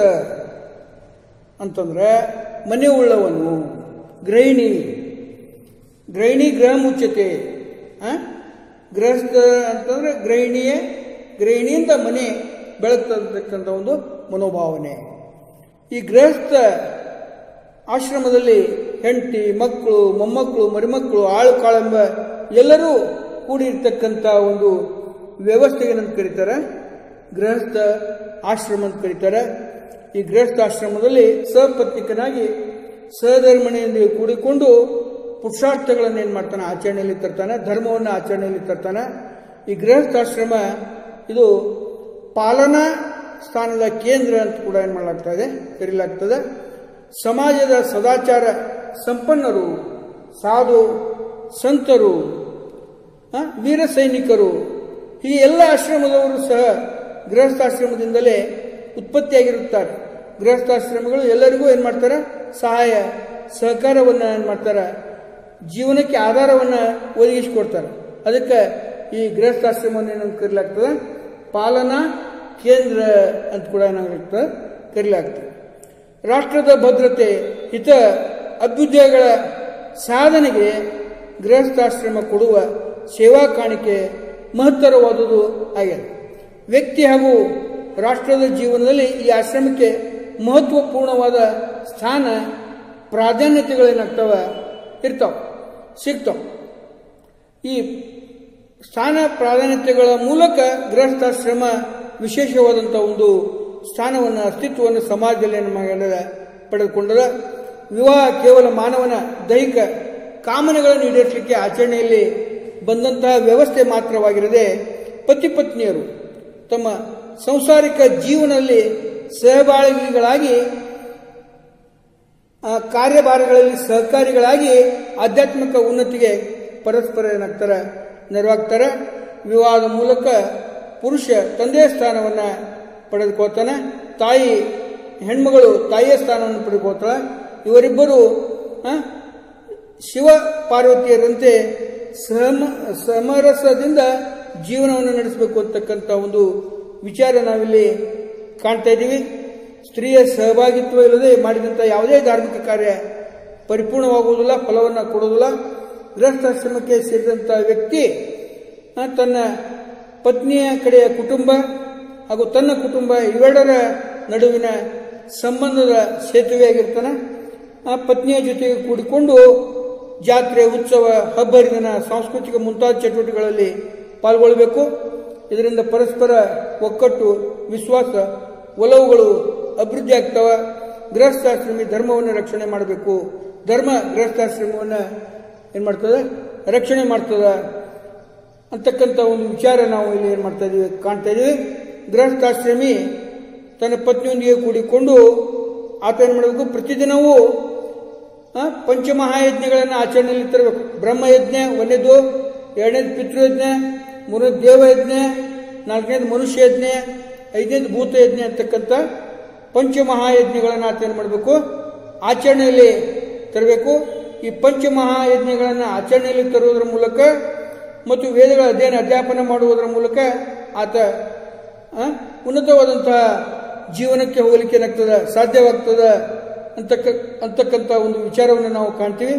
ಅಂತಂದ್ರೆ ಮನೆ ಉಳ್ಳವನು, ಗೃಹಿಣಿ, ಗೃಹಿಣಿ ಗೃಹ ಮುಚ್ಚತೆ. ಗೃಹಸ್ಥ ಅಂತಂದ್ರೆ ಗೃಹಿಣಿಯ ಗೃಹಿಣಿಯಿಂದ ಮನೆ ಬೆಳಗ್ತಕ್ಕಂಥ ಒಂದು ಮನೋಭಾವನೆ. ಈ ಗೃಹಸ್ಥ ಆಶ್ರಮದಲ್ಲಿ ಹೆಂಡತಿ, ಮಕ್ಕಳು, ಮೊಮ್ಮಕ್ಕಳು, ಮರಿಮಕ್ಕಳು, ಆಳು ಕಾಳೆಂಬ ಎಲ್ಲರೂ ಕೂಡಿರ್ತಕ್ಕಂಥ ಒಂದು ವ್ಯವಸ್ಥೆಗೆ ಏನಂತ ಕರೀತಾರೆ, ಗೃಹಸ್ಥ ಆಶ್ರಮ ಅಂತ ಕರೀತಾರೆ. ಈ ಗೃಹಸ್ಥ ಆಶ್ರಮದಲ್ಲಿ ಸಪತ್ನಿಕನಾಗಿ ಸಹಧರ್ಮಣಿಯೊಂದಿಗೆ ಕೂಡಿಕೊಂಡು ಪುರುಷಾರ್ಥಗಳನ್ನು ಏನು ಮಾಡ್ತಾನೆ ಆಚರಣೆಯಲ್ಲಿ ತರ್ತಾನೆ, ಧರ್ಮವನ್ನು ಆಚರಣೆಯಲ್ಲಿ ತರ್ತಾನೆ. ಈ ಗೃಹಸ್ಥಾಶ್ರಮ ಇದು ಪಾಲನಾ ಸ್ಥಾನದ ಕೇಂದ್ರ ಅಂತ ಕೂಡ ಏನು ಮಾಡಲಾಗ್ತಾ ಇದೆ, ಕರೀಲಾಗ್ತದೆ. ಸಮಾಜದ ಸದಾಚಾರ ಸಂಪನ್ನರು, ಸಾಧು ಸಂತರು, ವೀರ ಸೈನಿಕರು, ಈ ಎಲ್ಲ ಆಶ್ರಮದವರು ಸಹ ಗೃಹಸ್ಥಾಶ್ರಮದಿಂದಲೇ ಉತ್ಪತ್ತಿಯಾಗಿರುತ್ತಾರೆ. ಗೃಹಸ್ಥಾಶ್ರಮಗಳು ಎಲ್ಲರಿಗೂ ಏನು ಮಾಡ್ತಾರೆ, ಸಹಾಯ ಸಹಕಾರವನ್ನು ಏನು ಮಾಡ್ತಾರೆ, ಜೀವನಕ್ಕೆ ಆಧಾರವನ್ನು ಒದಗಿಸಿಕೊಡ್ತಾರೆ. ಅದಕ್ಕೆ ಈ ಗೃಹಸ್ಥಾಶ್ರಮವನ್ನು ಏನಂತ ಕರೀಲಾಗ್ತದೆ, ಪಾಲನಾ ಕೇಂದ್ರ ಅಂತ ಕೂಡ ಏನಾಗುತ್ತೆ ಕರೀಲಾಗ್ತದೆ. ರಾಷ್ಟ್ರದ ಭದ್ರತೆ, ಹಿತ ಅಭ್ಯುದಯಗಳ ಸಾಧನೆಗೆ ಗೃಹಸ್ಥಾಶ್ರಮ ಕೊಡುವ ಸೇವಾ ಕಾಣಿಕೆ ಮಹತ್ತರವಾದುದು ಆಗಿದೆ. ವ್ಯಕ್ತಿ ಹಾಗೂ ರಾಷ್ಟ್ರದ ಜೀವನದಲ್ಲಿ ಈ ಆಶ್ರಮಕ್ಕೆ ಮಹತ್ವಪೂರ್ಣವಾದ ಸ್ಥಾನ ಪ್ರಾಧಾನ್ಯತೆಗಳೇನಾಗ್ತವ ಇರ್ತಾವ ಸಿಗ್ತಾವ. ಈ ಸ್ಥಾನ ಪ್ರಾಧಾನ್ಯತೆಗಳ ಮೂಲಕ ಗೃಹಸ್ಥಾಶ್ರಮ ವಿಶೇಷವಾದಂಥ ಒಂದು ಸ್ಥಾನವನ್ನು ಅಸ್ತಿತ್ವವನ್ನು ಸಮಾಜದಲ್ಲಿ ಏನು ಪಡೆದುಕೊಂಡದ. ವಿವಾಹ ಕೇವಲ ಮಾನವನ ದೈಹಿಕ ಕಾಮನೆಗಳನ್ನು ಈಡೇರಿಸಲಿಕ್ಕೆ ಆಚರಣೆಯಲ್ಲಿ ಬಂದಂತಹ ವ್ಯವಸ್ಥೆ ಮಾತ್ರವಾಗಿರದೆ ಪತಿ ಪತ್ನಿಯರು ತಮ್ಮ ಸಂಸಾರಿಕ ಜೀವನದಲ್ಲಿ ಸಹಭಾಗಿಗಳಾಗಿ ಕಾರ್ಯಭಾರಗಳಲ್ಲಿ ಸಹಕಾರಿಗಳಾಗಿ ಆಧ್ಯಾತ್ಮಿಕ ಉನ್ನತಿಗೆ ಪರಸ್ಪರ ಏನಾಗ್ತಾರೆ ನೆರವಾಗ್ತಾರೆ. ವಿವಾಹದ ಮೂಲಕ ಪುರುಷ ತಂದೆಯ ಸ್ಥಾನವನ್ನು ಪಡೆದುಕೊಳ್ತಾನೆ, ತಾಯಿ ಹೆಣ್ಮಗಳು ತಾಯಿಯ ಸ್ಥಾನವನ್ನು ಪಡೆದುಕೊಳ್ತಾಳೆ. ಇವರಿಬ್ಬರು ಶಿವ ಪಾರ್ವತಿಯರಂತೆ ಸಮ ಸಮರಸದಿಂದ ಜೀವನವನ್ನು ನಡೆಸಬೇಕು ಅಂತಕ್ಕಂಥ ಒಂದು ವಿಚಾರ ನಾವಿಲ್ಲಿ ಕಾಣ್ತಾ ಇದ್ದೀವಿ. ಸ್ತ್ರೀಯ ಸಹಭಾಗಿತ್ವ ಇಲ್ಲದೆ ಮಾಡಿದಂಥ ಯಾವುದೇ ಧಾರ್ಮಿಕ ಕಾರ್ಯ ಪರಿಪೂರ್ಣವಾಗುವುದಿಲ್ಲ, ಫಲವನ್ನು ಕೊಡುವುದಿಲ್ಲ. ಗೃಹಸ್ಥಾಶ್ರಮಕ್ಕೆ ಸೇರಿದಂಥ ವ್ಯಕ್ತಿ ತನ್ನ ಪತ್ನಿಯ ಕಡೆಯ ಕುಟುಂಬ ಹಾಗೂ ತನ್ನ ಕುಟುಂಬ ಇವೆರಡರ ನಡುವಿನ ಸಂಬಂಧದ ಸೇತುವೆಯಾಗಿರ್ತಾನೆ. ಆ ಪತ್ನಿಯ ಜೊತೆಗೆ ಕೂಡಿಕೊಂಡು ಜಾತ್ರೆ, ಉತ್ಸವ, ಹಬ್ಬ ಹರಿದಿನ, ಸಾಂಸ್ಕೃತಿಕ ಮುಂತಾದ ಚಟುವಟಿಕೆಗಳಲ್ಲಿ ಪಾಲ್ಗೊಳ್ಳಬೇಕು. ಇದರಿಂದ ಪರಸ್ಪರ ಒಕ್ಕಟ್ಟು, ವಿಶ್ವಾಸ, ಒಲವುಗಳು ಅಭಿವೃದ್ಧಿ ಆಗ್ತವ. ಗೃಹಸ್ಥಾಶ್ರಮಿ ಧರ್ಮವನ್ನು ರಕ್ಷಣೆ ಮಾಡಬೇಕು. ಧರ್ಮ ಗೃಹಸ್ಥಾಶ್ರಮವನ್ನು ಏನು ಮಾಡ್ತದೆ, ರಕ್ಷಣೆ ಮಾಡ್ತದ ಅಂತಕ್ಕಂಥ ಒಂದು ವಿಚಾರ ನಾವು ಇಲ್ಲಿ ಏನು ಮಾಡ್ತಾ ಇದೀವಿ ಕಾಣ್ತಾ ಇದೀವಿ. ಗೃಹಸ್ಥಾಶ್ರಮಿ ತನ್ನ ಪತ್ನಿಯೊಂದಿಗೆ ಕೂಡಿಕೊಂಡು ಆತ ಏನು ಮಾಡಬೇಕು, ಪ್ರತಿದಿನವೂ ಪಂಚಮಹಾಯಜ್ಞಗಳನ್ನು ಆಚರಣೆಯಲ್ಲಿ ತರಬೇಕು. ಬ್ರಹ್ಮಯಜ್ಞ ಒಂದನೇದು, ಎರಡನೇದು ಪಿತೃಯಜ್ಞ, ಮೂರನೇದು ದೇವಯಜ್ಞ, ನಾಲ್ಕನೇದು ಮನುಷ್ಯ ಯಜ್ಞ, ಐದನೇದು ಭೂತಯಜ್ಞ ಅಂತಕ್ಕಂಥ ಪಂಚಮಹಾಯಜ್ಞಗಳನ್ನು ಆತ ಏನು ಮಾಡಬೇಕು, ಆಚರಣೆಯಲ್ಲಿ ತರಬೇಕು. ಈ ಪಂಚಮಹಾಯಜ್ಞಗಳನ್ನು ಆಚರಣೆಯಲ್ಲಿ ತರುವುದರ ಮೂಲಕ ಮತ್ತು ವೇದಗಳ ಅಧ್ಯಯನ ಅಧ್ಯಾಪನ ಮಾಡುವುದರ ಮೂಲಕ ಆತ ಉನ್ನತವಾದಂತಹ ಜೀವನಕ್ಕೆ ಹೋಗಲಿಕ್ಕೆ ಏನಾಗ್ತದ ಸಾಧ್ಯವಾಗ್ತದ ಅಂತಕ್ಕ ಅಂತಕ್ಕಂಥ ಒಂದು ವಿಚಾರವನ್ನು ನಾವು ಕಾಣ್ತೀವಿ.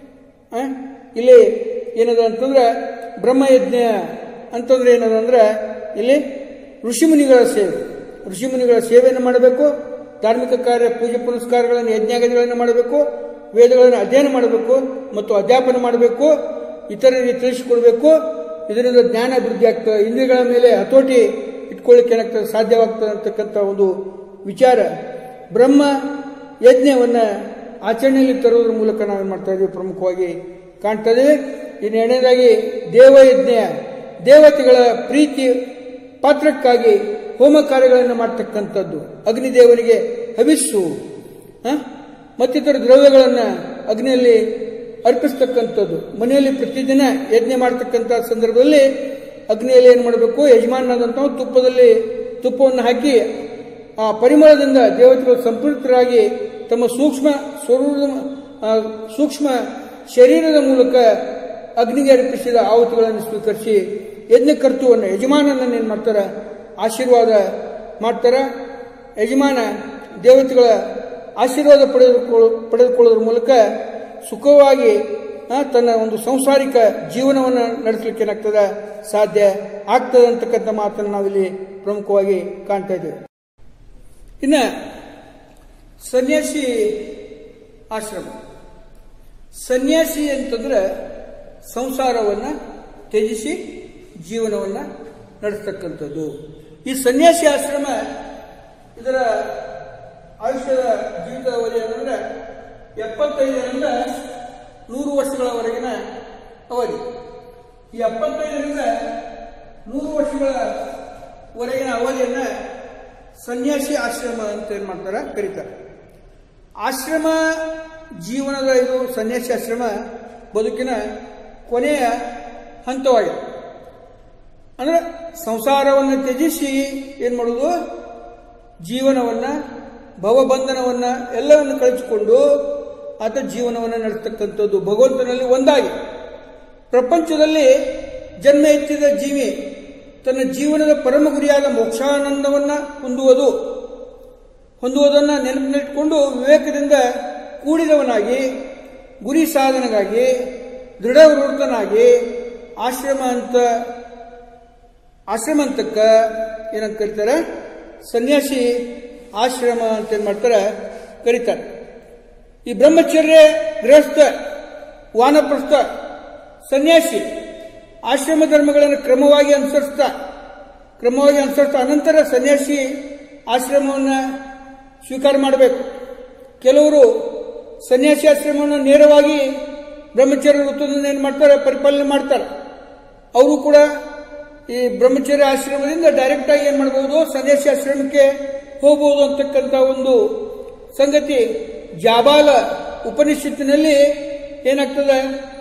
ಇಲ್ಲಿ ಏನದ ಅಂತಂದ್ರೆ ಬ್ರಹ್ಮಯಜ್ಞ ಅಂತಂದ್ರೆ ಏನದ ಅಂದ್ರೆ ಇಲ್ಲಿ ಋಷಿಮುನಿಗಳ ಸೇವೆ, ಋಷಿಮುನಿಗಳ ಸೇವೆಯನ್ನು ಮಾಡಬೇಕು. ಧಾರ್ಮಿಕ ಕಾರ್ಯ, ಪೂಜೆ ಪುನಸ್ಕಾರಗಳನ್ನು, ಯಜ್ಞಾಗಗಳನ್ನು ಮಾಡಬೇಕು. ವೇದಗಳನ್ನು ಅಧ್ಯಯನ ಮಾಡಬೇಕು ಮತ್ತು ಅಧ್ಯಾಪನ ಮಾಡಬೇಕು. ಇತರರಿಗೆ ತಿಳಿಸಿಕೊಡ್ಬೇಕು. ಇದರಿಂದ ಜ್ಞಾನ ಅಭಿವೃದ್ಧಿ ಆಗ್ತದೆ. ಇಂದ್ರಿಯಗಳ ಮೇಲೆ ಹತೋಟಿ ಇಟ್ಕೊಳ್ಳಿಕ್ಕೆ ಏನಾಗ್ತದೆ ಸಾಧ್ಯವಾಗ್ತದೆ ಅಂತಕ್ಕಂಥ ಒಂದು ವಿಚಾರ ಬ್ರಹ್ಮ ಯಜ್ಞವನ್ನು ಆಚರಣೆಯಲ್ಲಿ ತರುವುದರ ಮೂಲಕ ನಾವೇನು ಮಾಡ್ತಾ ಇದ್ದೀವಿ, ಪ್ರಮುಖವಾಗಿ ಕಾಣ್ತಾ ಇದ್ದೀವಿ. ಇನ್ನು ಎರಡನೇದಾಗಿ ದೇವಯಜ್ಞ, ದೇವತೆಗಳ ಪ್ರೀತಿ ಪಾತ್ರಕ್ಕಾಗಿ ಹೋಮ ಕಾರ್ಯಗಳನ್ನು ಮಾಡ್ತಕ್ಕಂಥದ್ದು, ಅಗ್ನಿದೇವನಿಗೆ ಹವಿಸ್ಸು ಮತ್ತಿತರ ದ್ರವ್ಯಗಳನ್ನು ಅಗ್ನಿಯಲ್ಲಿ ಅರ್ಪಿಸ್ತಕ್ಕಂಥದ್ದು. ಮನೆಯಲ್ಲಿ ಪ್ರತಿದಿನ ಯಜ್ಞ ಮಾಡ್ತಕ್ಕಂಥ ಸಂದರ್ಭದಲ್ಲಿ ಅಗ್ನಿಯಲ್ಲಿ ಏನು ಮಾಡಬೇಕು, ಯಜಮಾನನಾದಂಥ ತುಪ್ಪದಲ್ಲಿ ತುಪ್ಪವನ್ನು ಹಾಕಿ ಆ ಪರಿಮಳದಿಂದ ದೇವತೆಗಳು ಸಂಪೃಕ್ತರಾಗಿ ತಮ್ಮ ಸೂಕ್ಷ್ಮ ಸ್ವರೂಪದ ಸೂಕ್ಷ್ಮ ಶರೀರದ ಮೂಲಕ ಅಗ್ನಿಗೆ ಅರ್ಪಿಸಿದ ಆಹುತಿಗಳನ್ನು ಸ್ವೀಕರಿಸಿ ಯಜ್ಞಕರ್ತೃವನ್ನು ಯಜಮಾನನನ್ನು ಏನು ಮಾಡ್ತಾರೆ, ಆಶೀರ್ವಾದ ಮಾಡ್ತಾರೆ. ಯಜಮಾನ ದೇವತೆಗಳ ಆಶೀರ್ವಾದ ಪಡೆದುಕೊಳ್ಳ ಪಡೆದುಕೊಳ್ಳೋದ್ರ ಮೂಲಕ ಸುಖವಾಗಿ ತನ್ನ ಒಂದು ಸಂಸಾರಿಕ ಜೀವನವನ್ನು ನಡೆಸಲಿಕ್ಕೆ ಏನಾಗ್ತದೆ ಸಾಧ್ಯ ಆಗ್ತದೆ ಅಂತಕ್ಕಂಥ ಮಾತನ್ನು ನಾವಿಲ್ಲಿ ಪ್ರಮುಖವಾಗಿ ಕಾಣ್ತಾ ಇದ್ದೇವೆ. ಇನ್ನು ಸನ್ಯಾಸಿ ಆಶ್ರಮ, ಸನ್ಯಾಸಿ ಅಂತಂದ್ರೆ ಸಂಸಾರವನ್ನು ತ್ಯಜಿಸಿ ಜೀವನವನ್ನು ನಡೆಸ್ತಕ್ಕಂಥದ್ದು. ಈ ಸನ್ಯಾಸಿ ಆಶ್ರಮ ಇದರ ಆಯುಷ್ಯದ ಜೀವಿತಾವಧಿ ಅಂತಂದ್ರೆ ಎಪ್ಪತ್ತೈದರಿಂದ ನೂರು ವರ್ಷಗಳವರೆಗಿನ ಅವಧಿ. ಈ ಎಪ್ಪತ್ತೈದರಿಂದ ನೂರು ವರ್ಷಗಳವರೆಗಿನ ಅವಧಿಯನ್ನ ಸನ್ಯಾಸಿ ಆಶ್ರಮ ಅಂತ ಏನ್ ಮಾಡ್ತಾರೆ ಕರೀತಾರೆ. ಆಶ್ರಮ ಜೀವನದ ಇದು ಸನ್ಯಾಸಿ ಆಶ್ರಮ ಬದುಕಿನ ಕೊನೆಯ ಹಂತವಾಗಿದೆ. ಅಂದ್ರೆ ಸಂಸಾರವನ್ನು ತ್ಯಜಿಸಿ ಏನ್ ಮಾಡೋದು, ಜೀವನವನ್ನ ಭವಬಂಧನವನ್ನ ಎಲ್ಲವನ್ನು ಕಳಿಸಿಕೊಂಡು ಆತ ಜೀವನವನ್ನು ನಡೆಸ್ತಕ್ಕಂಥದ್ದು ಭಗವಂತನಲ್ಲಿ ಒಂದಾಗಿ. ಪ್ರಪಂಚದಲ್ಲಿ ಜನ್ಮ ಎತ್ತಿದ ಜೀವಿ ತನ್ನ ಜೀವನದ ಪರಮ ಗುರಿಯಾದ ಮೋಕ್ಷಾನಂದವನ್ನ ಹೊಂದುವುದು ಹೊಂದುವುದನ್ನು ನೆನಪಿನಿಟ್ಟುಕೊಂಡು ವಿವೇಕದಿಂದ ಕೂಡಿದವನಾಗಿ ಗುರಿ ಸಾಧನೆಗಾಗಿ ದೃಢವೃತ್ತನಾಗಿ ಆಶ್ರಮ ಅಂತ ಆಶ್ರಮ ಅಂತಕ್ಕ ಏನಂತ ಕರೀತಾರೆ, ಸನ್ಯಾಸಿ ಆಶ್ರಮ ಅಂತ ಏನ್ ಮಾಡ್ತಾರೆ ಕರೀತಾರೆ. ಈ ಬ್ರಹ್ಮಚರ್ಯ, ಗೃಹಸ್ಥ, ವಾನಪ್ರಸ್ಥ, ಸನ್ಯಾಸಿ ಆಶ್ರಮ ಧರ್ಮಗಳನ್ನು ಕ್ರಮವಾಗಿ ಅನುಸರಿಸ್ತಾ ಕ್ರಮವಾಗಿ ಅನುಸರಿಸ್ತಾ ಅನಂತರ ಸನ್ಯಾಸಿ ಆಶ್ರಮವನ್ನು ಸ್ವೀಕಾರ ಮಾಡಬೇಕು. ಕೆಲವರು ಸನ್ಯಾಸಿ ಆಶ್ರಮವನ್ನು ನೇರವಾಗಿ ಬ್ರಹ್ಮಚರ್ಯ ವೃತ್ತದಿಂದ ಏನು ಮಾಡ್ತಾರೆ ಪರಿಪಾಲನೆ ಮಾಡ್ತಾರೆ. ಅವರು ಕೂಡ ಈ ಬ್ರಹ್ಮಚರ್ಯ ಆಶ್ರಮದಿಂದ ಡೈರೆಕ್ಟ್ ಆಗಿ ಏನ್ ಮಾಡಬಹುದು, ಸನ್ಯಾಸಿ ಆಶ್ರಮಕ್ಕೆ ಹೋಗಬಹುದು ಅಂತಕ್ಕಂಥ ಒಂದು ಸಂಗತಿ ಜಾಬಾಲ ಉಪನಿಷತ್ತಿನಲ್ಲಿ ಏನಾಗ್ತದೆ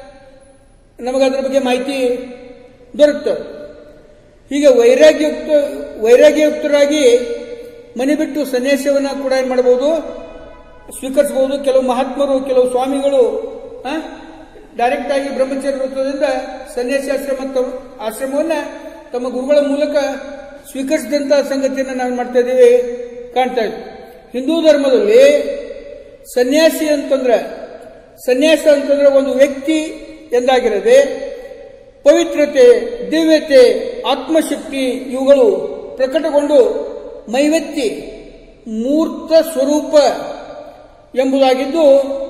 ನಮಗದ್ರ ಬಗ್ಗೆ ಮಾಹಿತಿ ದೊರಕ್ತದೆ. ಹೀಗೆ ವೈರಾಗ್ಯಯುಕ್ತ ವೈರಾಗ್ಯಯುಕ್ತರಾಗಿ ಮನೆ ಬಿಟ್ಟು ಸನ್ಯಾಸವನ್ನ ಕೂಡ ಏನ್ ಮಾಡಬಹುದು ಸ್ವೀಕರಿಸಬಹುದು. ಕೆಲವು ಮಹಾತ್ಮರು, ಕೆಲವು ಸ್ವಾಮಿಗಳು ಡೈರೆಕ್ಟ್ ಆಗಿ ಬ್ರಹ್ಮಚರ್ಯ ವೃತ್ತದಿಂದ ಸನ್ಯಾಸಿ ಆಶ್ರಮ ಆಶ್ರಮವನ್ನ ತಮ್ಮ ಗುರುಗಳ ಮೂಲಕ ಸ್ವೀಕರಿಸಿದಂತಹ ಸಂಗತಿಯನ್ನು ನಾವು ಮಾಡ್ತಾ ಇದ್ದೀವಿ, ಕಾಣ್ತಾ ಇದ್ದೀವಿ. ಹಿಂದೂ ಧರ್ಮದಲ್ಲಿ ಸನ್ಯಾಸಿ ಅಂತಂದ್ರೆ ಸನ್ಯಾಸ ಅಂತಂದ್ರೆ ಒಂದು ವ್ಯಕ್ತಿ ಎಂದಾಗಿರದೆ ಪವಿತ್ರತೆ, ದಿವ್ಯತೆ, ಆತ್ಮಶಕ್ತಿ ಇವುಗಳು ಪ್ರಕಟಗೊಂಡು ಮೈವೆತ್ತಿ ಮೂರ್ತ ಸ್ವರೂಪ ಎಂಬುದಾಗಿದ್ದು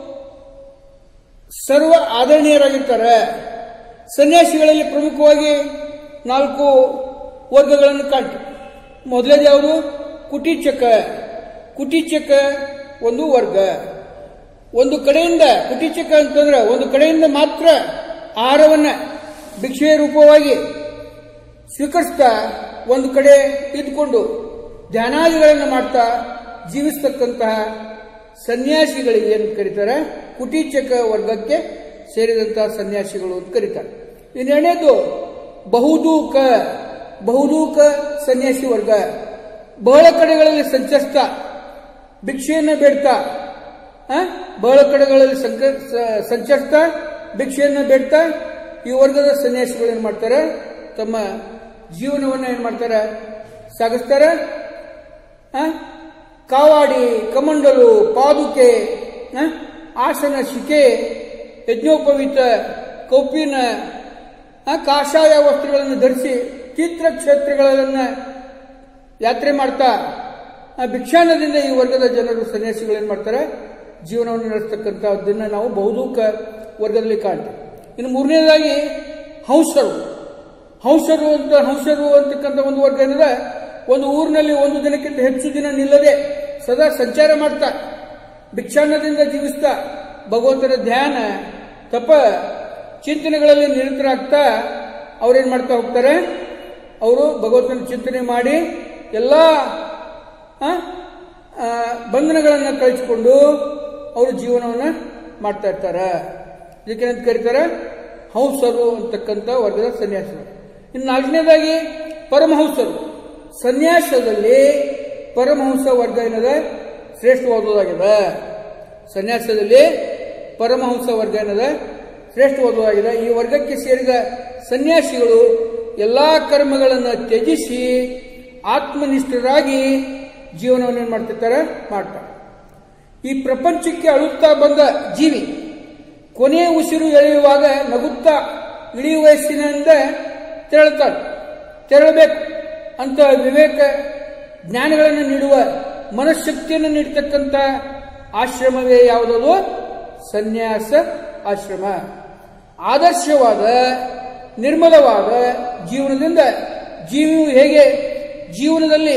ಸರ್ವ ಆದರಣೀಯರಾಗಿರ್ತಾರೆ. ಸನ್ಯಾಸಿಗಳಲ್ಲಿ ಪ್ರಮುಖವಾಗಿ ನಾಲ್ಕು ವರ್ಗಗಳನ್ನು ಕಾಣ್ತೀವಿ. ಮೊದಲನೇದು ಯಾವುದು? ಕುಟಿಚಕ. ಕುಟಿಚಕ ಒಂದು ವರ್ಗ. ಒಂದು ಕಡೆಯಿಂದ ಕುಟಿಚಕ ಅಂತಂದ್ರೆ ಒಂದು ಕಡೆಯಿಂದ ಮಾತ್ರ ಆಹಾರವನ್ನ ಭಿಕ್ಷೆಯ ರೂಪವಾಗಿ ಸ್ವೀಕರಿಸ್ತಾ ಒಂದು ಕಡೆ ಇದ್ಕೊಂಡು ಧ್ಯಾನಾದಿಗಳನ್ನು ಮಾಡ್ತಾ ಜೀವಿಸ್ತಕ್ಕಂತಹ ಸನ್ಯಾಸಿಗಳಿಗೆ ಏನು ಕರೀತಾರೆ, ಕುಟಿಚಕ ವರ್ಗಕ್ಕೆ ಸೇರಿದಂತಹ ಸನ್ಯಾಸಿಗಳು ಅಂತ ಕರೀತಾರೆ. ಇನ್ನೆರಡನೇದು ಬಹುದೂಕ. ಬಹುದೂಕ ಸನ್ಯಾಸಿ ವರ್ಗ. ಬಹಳ ಕಡೆಗಳಲ್ಲಿ ಸಂಚರಿಸ್ತಾ ಭಿಕ್ಷೆಯನ್ನು ಬೇಡ್ತಾ ಬಹಳ ಕಡೆಗಳಲ್ಲಿ ಸಂಚರಿಸ್ತಾ ಭಿಕ್ಷೆಯನ್ನು ಬೇಡ್ತಾ ಈ ವರ್ಗದ ಸನ್ಯಾಸಿಗಳು ಏನ್ ಮಾಡ್ತಾರೆ, ತಮ್ಮ ಜೀವನವನ್ನು ಏನ್ ಮಾಡ್ತಾರೆ ಸಾಗಿಸ್ತಾರೆ. ಕಾವಾಡಿ, ಕಮಂಡಲು, ಪಾದುಕೆ, ಆಸನ, ಶಿಕೆ, ಯಜ್ಞೋಪವೀತ, ಕೌಪಿನ, ಕಾಷಾಯ ವಸ್ತ್ರಗಳನ್ನು ಧರಿಸಿ ತೀರ್ಥಕ್ಷೇತ್ರಗಳನ್ನು ಯಾತ್ರೆ ಮಾಡ್ತಾ ಭಿಕ್ಷಾನದಿಂದ ಈ ವರ್ಗದ ಜನರು ಸನ್ಯಾಸಿಗಳು ಏನ್ ಮಾಡ್ತಾರೆ ಜೀವನವನ್ನು ನಡೆಸ್ತಕ್ಕಂಥದ್ದನ್ನ ನಾವು ಬಹುದೂಕ ವರ್ಗದಲ್ಲಿ ಕಾಣ್ತೇವೆ. ಇನ್ನು ಮೂರನೇದಾಗಿ ಹಂಸರು. ಹಂಸರು ಅಂತ ಹಂಸರು ಅಂತಕ್ಕಂಥ ಒಂದು ವರ್ಗ ಏನಿದೆ, ಒಂದು ಊರಿನಲ್ಲಿ ಒಂದು ದಿನಕ್ಕಿಂತ ಹೆಚ್ಚು ದಿನ ನಿಲ್ಲದೆ ಸದಾ ಸಂಚಾರ ಮಾಡ್ತಾ ಭಿಕ್ಷಾನ್ನದಿಂದ ಜೀವಿಸ್ತಾ ಭಗವಂತನ ಧ್ಯಾನ, ತಪ, ಚಿಂತನೆಗಳಲ್ಲಿ ನಿರತರಾಗ್ತಾ ಅವ್ರೇನ್ ಮಾಡ್ತಾ ಹೋಗ್ತಾರೆ, ಅವರು ಭಗವಂತನ ಚಿಂತನೆ ಮಾಡಿ ಎಲ್ಲ ಬಂಧನಗಳನ್ನು ಕಳಿಸಿಕೊಂಡು ಅವರು ಜೀವನವನ್ನು ಮಾಡ್ತಾ ಇರ್ತಾರೆ. ಇದಕ್ಕೇನಂತ ಕರೀತಾರೆ, ಹಂಸರು ಅಂತಕ್ಕಂಥ ವರ್ಗದ ಸನ್ಯಾಸಿಗಳು. ಇನ್ನು ನಾಲ್ಕನೇದಾಗಿ ಪರಮಹಂಸರು. ಸನ್ಯಾಸದಲ್ಲಿ ಪರಮಹಂಸ ವರ್ಗ ಏನದ ಶ್ರೇಷ್ಠವಾದುದಾಗಿದೆ. ಸನ್ಯಾಸದಲ್ಲಿ ಪರಮಹಂಸ ವರ್ಗ ಏನದ ಶ್ರೇಷ್ಠವಾದುದಾಗಿದೆ. ಈ ವರ್ಗಕ್ಕೆ ಸೇರಿದ ಸನ್ಯಾಸಿಗಳು ಎಲ್ಲಾ ಕರ್ಮಗಳನ್ನು ತ್ಯಜಿಸಿ ಆತ್ಮನಿಷ್ಠರಾಗಿ ಜೀವನವನ್ನು ಏನ್ ಮಾಡ್ತಿರ್ತಾರೆ ಮಾಡ್ತಾರೆ. ಈ ಪ್ರಪಂಚಕ್ಕೆ ಅಳುತ್ತಾ ಬಂದ ಜೀವಿ ಕೊನೆಯ ಉಸಿರು ಎಳೆಯುವಾಗ ನಗುತ್ತಾ ಇಡೀ ವಯಸ್ಸಿನಿಂದ ತೆರಳುತ್ತಾನೆ. ತೆರಳಬೇಕು ಅಂತ ವಿವೇಕ ಜ್ಞಾನಗಳನ್ನು ನೀಡುವ ಮನಃಶಕ್ತಿಯನ್ನು ನೀಡತಕ್ಕಂಥ ಆಶ್ರಮವೇ ಯಾವುದದು? ಸನ್ಯಾಸ ಆಶ್ರಮ. ಆದರ್ಶವಾದ ನಿರ್ಮಲವಾದ ಜೀವನದಿಂದ ಜೀವಿಯು ಹೇಗೆ ಜೀವನದಲ್ಲಿ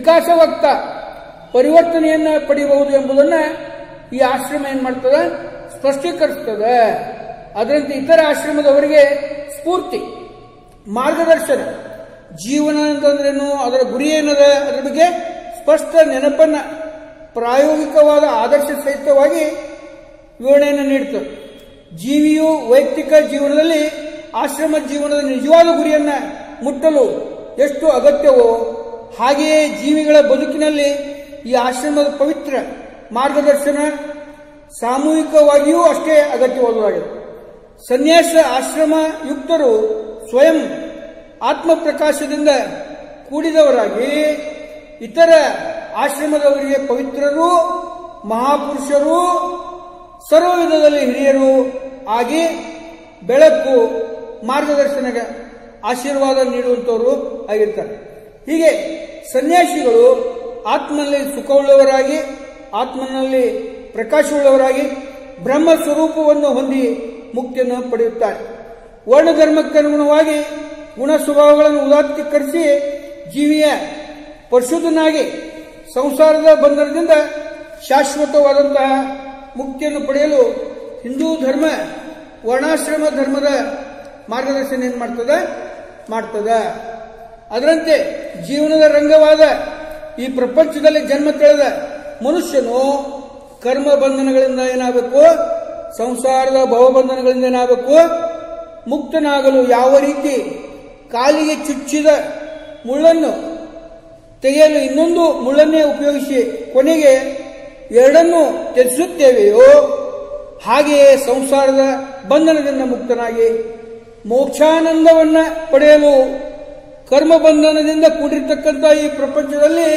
ವಿಕಾಸವಾಗ್ತಾ ಪರಿವರ್ತನೆಯನ್ನ ಪಡೆಯಬಹುದು ಎಂಬುದನ್ನ ಈ ಆಶ್ರಮ ಏನ್ ಮಾಡ್ತದೆ ಸ್ಪಷ್ಟೀಕರಿಸ್ತದೆ. ಅದರಂತೆ ಇತರ ಆಶ್ರಮದವರಿಗೆ ಸ್ಫೂರ್ತಿ, ಮಾರ್ಗದರ್ಶನ, ಜೀವನ ಅಂತಂದ್ರೇನು, ಅದರ ಗುರಿ ಏನದ, ಅದರ ಬಗ್ಗೆ ಸ್ಪಷ್ಟ ನೆನಪನ್ನ ಪ್ರಾಯೋಗಿಕವಾದ ಆದರ್ಶ ಸಹಿತವಾಗಿ ವಿವರಣೆಯನ್ನು ನೀಡುತ್ತದೆ. ಜೀವಿಯು ವೈಯಕ್ತಿಕ ಜೀವನದಲ್ಲಿ ಆಶ್ರಮ ಜೀವನದ ನಿಜವಾದ ಗುರಿಯನ್ನ ಮುಟ್ಟಲು ಎಷ್ಟು ಅಗತ್ಯವೋ ಹಾಗೆಯೇ ಜೀವಿಗಳ ಬದುಕಿನಲ್ಲಿ ಈ ಆಶ್ರಮದ ಪವಿತ್ರ ಮಾರ್ಗದರ್ಶನ ಸಾಮೂಹಿಕವಾಗಿಯೂ ಅಷ್ಟೇ ಅಗತ್ಯವಾದುದಾಗಿದೆ. ಸನ್ಯಾಸ ಆಶ್ರಮ ಯುಕ್ತರು ಸ್ವಯಂ ಆತ್ಮಪ್ರಕಾಶದಿಂದ ಕೂಡಿದವರಾಗಿ ಇತರ ಆಶ್ರಮದವರಿಗೆ ಪವಿತ್ರರು, ಮಹಾಪುರುಷರು, ಸರ್ವ ವಿಧದಲ್ಲಿ ಹಿರಿಯರು ಆಗಿ ಬೆಳಕು, ಮಾರ್ಗದರ್ಶನಗೆ ಆಶೀರ್ವಾದ ನೀಡುವಂತವರು ಆಗಿರ್ತಾರೆ. ಹೀಗೆ ಸನ್ಯಾಸಿಗಳು ಆತ್ಮನಲ್ಲಿ ಸುಖವುಳ್ಳವರಾಗಿ, ಆತ್ಮನಲ್ಲಿ ಪ್ರಕಾಶವುಳ್ಳವರಾಗಿ ಬ್ರಹ್ಮ ಸ್ವರೂಪವನ್ನು ಹೊಂದಿ ಮುಕ್ತಿಯನ್ನು ಪಡೆಯುತ್ತಾರೆ. ವರ್ಣಧರ್ಮಕ್ಕನುಗುಣವಾಗಿ ಗುಣ ಸ್ವಭಾವಗಳನ್ನು ಉದಾತ್ತೀಕರಿಸಿ ಜೀವಿಯ ಪರಿಶುದ್ಧನಾಗಿ ಸಂಸಾರದ ಬಂಧನದಿಂದ ಶಾಶ್ವತವಾದಂತಹ ಮುಕ್ತಿಯನ್ನು ಪಡೆಯಲು ಹಿಂದೂ ಧರ್ಮ ವರ್ಣಾಶ್ರಮ ಧರ್ಮದ ಮಾರ್ಗದರ್ಶನ ಏನು ಮಾಡ್ತದೆ ಮಾಡ್ತದ ಅದರಂತೆ ಜೀವನದ ರಂಗವಾದ ಈ ಪ್ರಪಂಚದಲ್ಲಿ ಜನ್ಮ ತಳೆದ ಮನುಷ್ಯನು ಕರ್ಮ ಬಂಧನಗಳಿಂದ ಏನಾಗಬೇಕು, ಸಂಸಾರದ ಭವಬಂಧನಗಳಿಂದ ಏನಾಗಬೇಕು, ಮುಕ್ತನಾಗಲು ಯಾವ ರೀತಿ ಕಾಲಿಗೆ ಚುಚ್ಚಿದ ಮುಳ್ಳನ್ನು ತೆಗೆಯಲು ಇನ್ನೊಂದು ಮುಳ್ಳನ್ನೇ ಉಪಯೋಗಿಸಿ ಕೊನೆಗೆ ಎರಡನ್ನೂ ತ್ಯಜಿಸುತ್ತೇವೆಯೋ ಹಾಗೆಯೇ ಸಂಸಾರದ ಬಂಧನದಿಂದ ಮುಕ್ತನಾಗಿ ಮೋಕ್ಷಾನಂದವನ್ನ ಪಡೆಯಲು ಕರ್ಮ ಬಂಧನದಿಂದ ಕೂಡಿರ್ತಕ್ಕಂಥ ಈ ಪ್ರಪಂಚದಲ್ಲಿ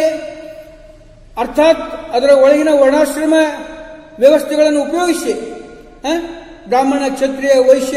ಅರ್ಥಾತ್ ಅದರ ಒಳಗಿನ ವರ್ಣಾಶ್ರಮ ವ್ಯವಸ್ಥೆಗಳನ್ನು ಉಪಯೋಗಿಸಿ ಬ್ರಾಹ್ಮಣ, ಕ್ಷತ್ರಿಯ, ವೈಶ್ಯ,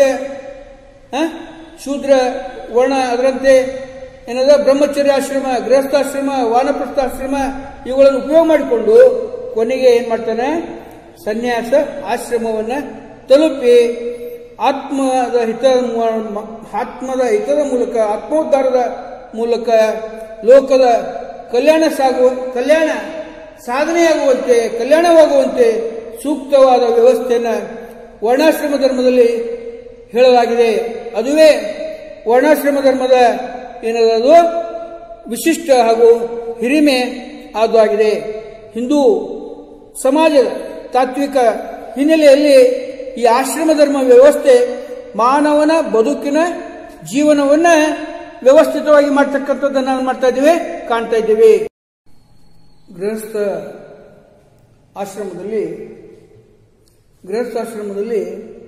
ಶೂದ್ರ ವರ್ಣ, ಅದರಂತೆ ಏನದ ಬ್ರಹ್ಮಚರ್ಯಾಶ್ರಮ, ಗೃಹಸ್ಥಾಶ್ರಮ, ವಾನಪ್ರಸ್ಥಾಶ್ರಮ ಇವುಗಳನ್ನು ಉಪಯೋಗ ಮಾಡಿಕೊಂಡು ಕೊನೆಗೆ ಏನ್ ಮಾಡ್ತಾನೆ, ಸನ್ಯಾಸ ಆಶ್ರಮವನ್ನ ತಲುಪಿ ಆತ್ಮದ ಹಿತ ಆತ್ಮದ ಹಿತದ ಮೂಲಕ, ಆತ್ಮೋದ್ಧಾರದ ಮೂಲಕ ಲೋಕದ ಕಲ್ಯಾಣ ಸಾಗುವ ಕಲ್ಯಾಣ ಸಾಧನೆಯಾಗುವಂತೆ, ಕಲ್ಯಾಣವಾಗುವಂತೆ ಸೂಕ್ತವಾದ ವ್ಯವಸ್ಥೆಯನ್ನು ವರ್ಣಾಶ್ರಮ ಧರ್ಮದಲ್ಲಿ ಹೇಳಲಾಗಿದೆ. ಅದುವೇ ವರ್ಣಾಶ್ರಮ ಧರ್ಮದ ಏನದು ವಿಶಿಷ್ಟ ಹಾಗೂ ಹಿರಿಮೆ ಆಗಿದೆ. ಹಿಂದೂ ಸಮಾಜದ ತಾತ್ವಿಕ ಹಿನ್ನೆಲೆಯಲ್ಲಿ ಈ ಆಶ್ರಮ ಧರ್ಮ ವ್ಯವಸ್ಥೆ ಮಾನವನ ಬದುಕಿನ ಜೀವನವನ್ನ ವ್ಯವಸ್ಥಿತವಾಗಿ ಮಾಡ್ತಕ್ಕಂಥದ್ದನ್ನು ನಾವು ಮಾಡ್ತಾ ಇದ್ದೀವಿ, ಕಾಣ್ತಾ ಇದ್ದೀವಿ. ಗೃಹಸ್ಥ ಆಶ್ರಮದಲ್ಲಿ ಗೃಹಸ್ಥಾಶ್ರಮದಲ್ಲಿ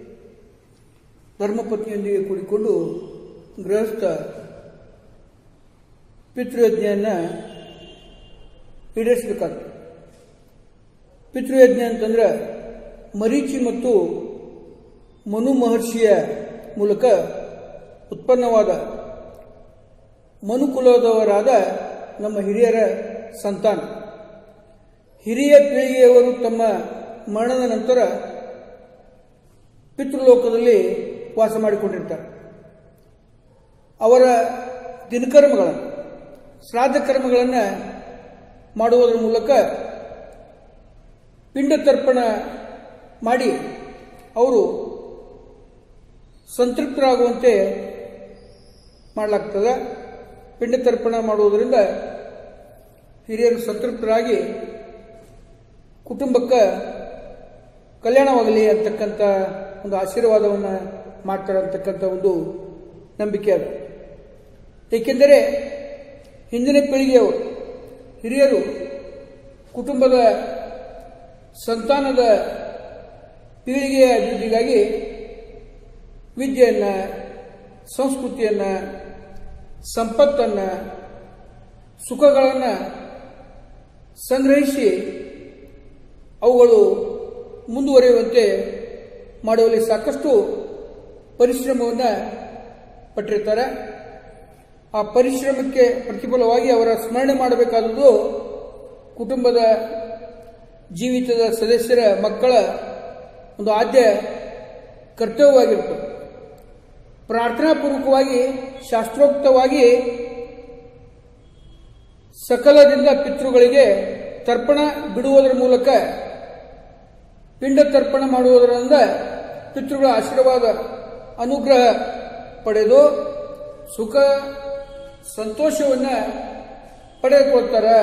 ಧರ್ಮಪತ್ನಿಯೊಂದಿಗೆ ಕೂಡಿಕೊಂಡು ಗೃಹಸ್ಥ ಪಿತೃಯಜ್ಞೆಯನ್ನ ಈಡೇರಿಸಬೇಕಾಗ್ತದೆ. ಪಿತೃಯಜ್ಞ ಅಂತಂದ್ರೆ ಮರೀಚಿ ಮತ್ತು ಮನು ಮಹರ್ಷಿಯ ಮೂಲಕ ಉತ್ಪನ್ನವಾದ ಮನುಕುಲದವರಾದ ನಮ್ಮ ಹಿರಿಯರ ಸಂತಾನ. ಹಿರಿಯ ಪೀಳಿಗೆಯವರು ತಮ್ಮ ಮರಣದ ನಂತರ ಪಿತೃಲೋಕದಲ್ಲಿ ವಾಸ ಮಾಡಿಕೊಂಡಿರ್ತಾರೆ. ಅವರ ದಿನಕರ್ಮಗಳನ್ನು, ಶ್ರಾದ್ದ ಕರ್ಮಗಳನ್ನು ಮಾಡುವುದರ ಮೂಲಕ ಪಿಂಡ ತರ್ಪಣ ಮಾಡಿ ಅವರು ಸಂತೃಪ್ತರಾಗುವಂತೆ ಮಾಡಲಾಗ್ತದೆ. ಪಿಂಡ ತರ್ಪಣ ಮಾಡುವುದರಿಂದ ಹಿರಿಯರು ಸಂತೃಪ್ತರಾಗಿ ಕುಟುಂಬಕ್ಕೆ ಕಲ್ಯಾಣವಾಗಲಿ ಅಂತಕ್ಕಂಥ ಒಂದು ಆಶೀರ್ವಾದವನ್ನು ಮಾಡ್ತಾರೆ ಅಂತಕ್ಕಂಥ ಒಂದು ನಂಬಿಕೆ ಅದು. ಏಕೆಂದರೆ ಹಿಂದಿನ ಪೀಳಿಗೆಯವರು ಹಿರಿಯರು ಕುಟುಂಬದ ಸಂತಾನದ ಪೀಳಿಗೆಯ ಅಭಿವೃದ್ಧಿಗಾಗಿ ವಿದ್ಯೆಯನ್ನು, ಸಂಸ್ಕೃತಿಯನ್ನು, ಸಂಪತ್ತನ್ನು, ಸುಖಗಳನ್ನು ಸಂಗ್ರಹಿಸಿ ಅವುಗಳು ಮುಂದುವರಿಯುವಂತೆ ಮಾಡುವಲ್ಲಿ ಸಾಕಷ್ಟು ಪರಿಶ್ರಮವನ್ನು ಪಟ್ಟಿರ್ತಾರೆ. ಆ ಪರಿಶ್ರಮಕ್ಕೆ ಪ್ರತಿಫಲವಾಗಿ ಅವರ ಸ್ಮರಣೆ ಮಾಡಬೇಕಾದುದು ಕುಟುಂಬದ ಜೀವಿತದ ಸದಸ್ಯರ ಮಕ್ಕಳ ಒಂದು ಆದ್ಯ ಕರ್ತವ್ಯವಾಗಿರ್ತದೆ. ಪ್ರಾರ್ಥನಾಪೂರ್ವಕವಾಗಿ ಶಾಸ್ತ್ರೋಕ್ತವಾಗಿ ಸಕಲದಿಂದ ಪಿತೃಗಳಿಗೆ ತರ್ಪಣ ಬಿಡುವುದರ ಮೂಲಕ ಪಿಂಡ ತರ್ಪಣ ಮಾಡುವುದರಿಂದ ಪಿತೃಗಳ ಆಶೀರ್ವಾದ ಅನುಗ್ರಹ ಪಡೆದು ಸುಖ ಸಂತೋಷವನ್ನ ಪಡೆದುಕೊಳ್ತಾರೆ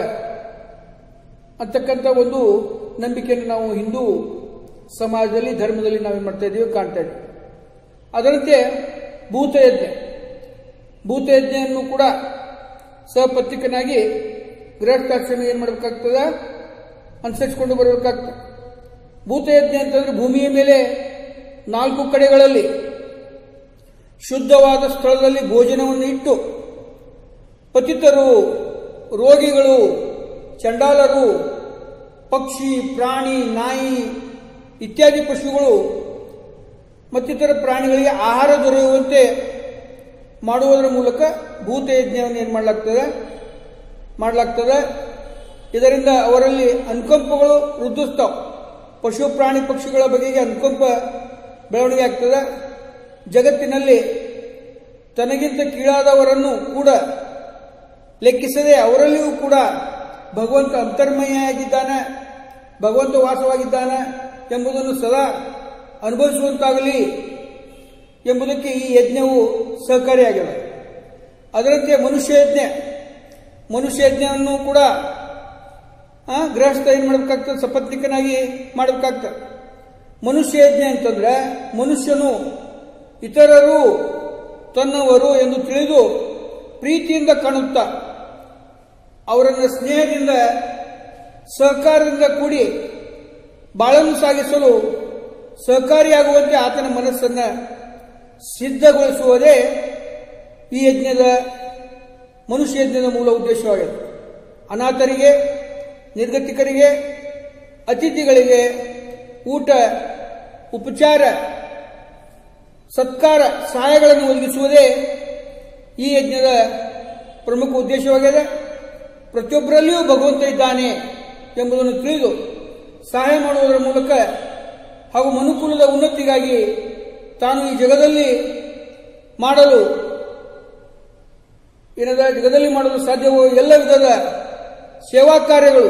ಅಂತಕ್ಕಂಥ ಒಂದು ನಂಬಿಕೆಯನ್ನು ನಾವು ಹಿಂದೂ ಸಮಾಜದಲ್ಲಿ ಧರ್ಮದಲ್ಲಿ ನಾವೇನು ಮಾಡ್ತಾ ಇದ್ದೀವಿ ಕಾಣ್ತಾ ಇದ್ದೀವಿ. ಅದರಂತೆ ಭೂತಯಜ್ಞ ಭೂತಯಜ್ಞೆಯನ್ನು ಕೂಡ ಸಪತ್ನಿಕನಾಗಿ ಗೃಹಸ್ಥಾಶ್ರಮ ಏನು ಮಾಡಬೇಕಾಗ್ತದೆ, ಅನುಸರಿಸಿಕೊಂಡು ಬರಬೇಕಾಗ್ತದೆ. ಭೂತಯಜ್ಞ ಅಂತಂದ್ರೆ ಭೂಮಿಯ ಮೇಲೆ ನಾಲ್ಕು ಕಡೆಗಳಲ್ಲಿ ಶುದ್ಧವಾದ ಸ್ಥಳದಲ್ಲಿ ಭೋಜನವನ್ನು ಇಟ್ಟು ಪತಿತರು, ರೋಗಿಗಳು, ಚಂಡಾಲರು, ಪಕ್ಷಿ, ಪ್ರಾಣಿ, ನಾಯಿ ಇತ್ಯಾದಿ ಪಶುಗಳು ಮತ್ತಿತರ ಪ್ರಾಣಿಗಳಿಗೆ ಆಹಾರ ದೊರೆಯುವಂತೆ ಮಾಡುವುದರ ಮೂಲಕ ಭೂತಯಜ್ಞವನ್ನು ಏನು ಮಾಡಲಾಗ್ತದೆ ಮಾಡಲಾಗ್ತದೆ ಇದರಿಂದ ಅವರಲ್ಲಿ ಅನುಕಂಪಗಳು ವೃದ್ಧಿಸ್ತಾವೆ. ಪಶು ಪ್ರಾಣಿ ಪಕ್ಷಿಗಳ ಬಗೆಗೆ ಅನುಕಂಪ ಬೆಳವಣಿಗೆ ಆಗ್ತದೆ. ಜಗತ್ತಿನಲ್ಲಿ ತನಗಿಂತ ಕೀಳಾದವರನ್ನು ಕೂಡ ಲೆಕ್ಕಿಸದೆ ಅವರಲ್ಲಿಯೂ ಕೂಡ ಭಗವಂತ ಅಂತರ್ಮಯಿಯಾಗಿದ್ದಾನೆ, ಭಗವಂತ ವಾಸವಾಗಿದ್ದಾನೆ ಎಂಬುದನ್ನು ಸದಾ ಅನುಭವಿಸುವಂತಾಗಲಿ ಎಂಬುದಕ್ಕೆ ಈ ಯಜ್ಞವು ಸಹಕಾರಿಯಾಗಿದೆ. ಅದರಂತೆ ಮನುಷ್ಯ ಯಜ್ಞ ಮನುಷ್ಯ ಯಜ್ಞವನ್ನು ಕೂಡ ಗೃಹಸ್ಥ ಏನು ಮಾಡಬೇಕಾಗ್ತದೆ, ಸಪತ್ನಿಕನಾಗಿ ಮಾಡಬೇಕಾಗ್ತದೆ. ಮನುಷ್ಯ ಯಜ್ಞ ಅಂತಂದ್ರೆ ಮನುಷ್ಯನು ಇತರರು ತನ್ನವರು ಎಂದು ತಿಳಿದು ಪ್ರೀತಿಯಿಂದ ಕಾಣುತ್ತಾ ಅವರನ್ನು ಸ್ನೇಹದಿಂದ ಸಹಕಾರದಿಂದ ಕೂಡಿ ಬಾಳನ್ನು ಸಾಗಿಸಲು ಸಹಕಾರಿಯಾಗುವಂತೆ ಆತನ ಮನಸ್ಸನ್ನು ಸಿದ್ಧಗೊಳಿಸುವುದೇ ಈ ಯಜ್ಞದ ಮನುಷ್ಯ ಯಜ್ಞದ ಮೂಲ ಉದ್ದೇಶವಾಗಿದೆ. ಅನಾಥರಿಗೆ, ನಿರ್ಗತಿಕರಿಗೆ, ಅತಿಥಿಗಳಿಗೆ ಊಟ, ಉಪಚಾರ, ಸತ್ಕಾರ, ಸಹಾಯಗಳನ್ನು ಒದಗಿಸುವುದೇ ಈ ಯಜ್ಞದ ಪ್ರಮುಖ ಉದ್ದೇಶವಾಗಿದೆ. ಪ್ರತಿಯೊಬ್ಬರಲ್ಲಿಯೂ ಭಗವಂತ ಇದ್ದಾನೆ ಎಂಬುದನ್ನು ತಿಳಿದು ಸಹಾಯ ಮಾಡುವುದರ ಮೂಲಕ ಹಾಗೂ ಮನುಕುಲದ ಉನ್ನತಿಗಾಗಿ ತಾನು ಈ ಜಗದಲ್ಲಿ ಮಾಡಲು ಏನದ ಜಗದಲ್ಲಿ ಮಾಡಲು ಸಾಧ್ಯವೋ ಎಲ್ಲ ವಿಧದ ಸೇವಾ ಕಾರ್ಯಗಳು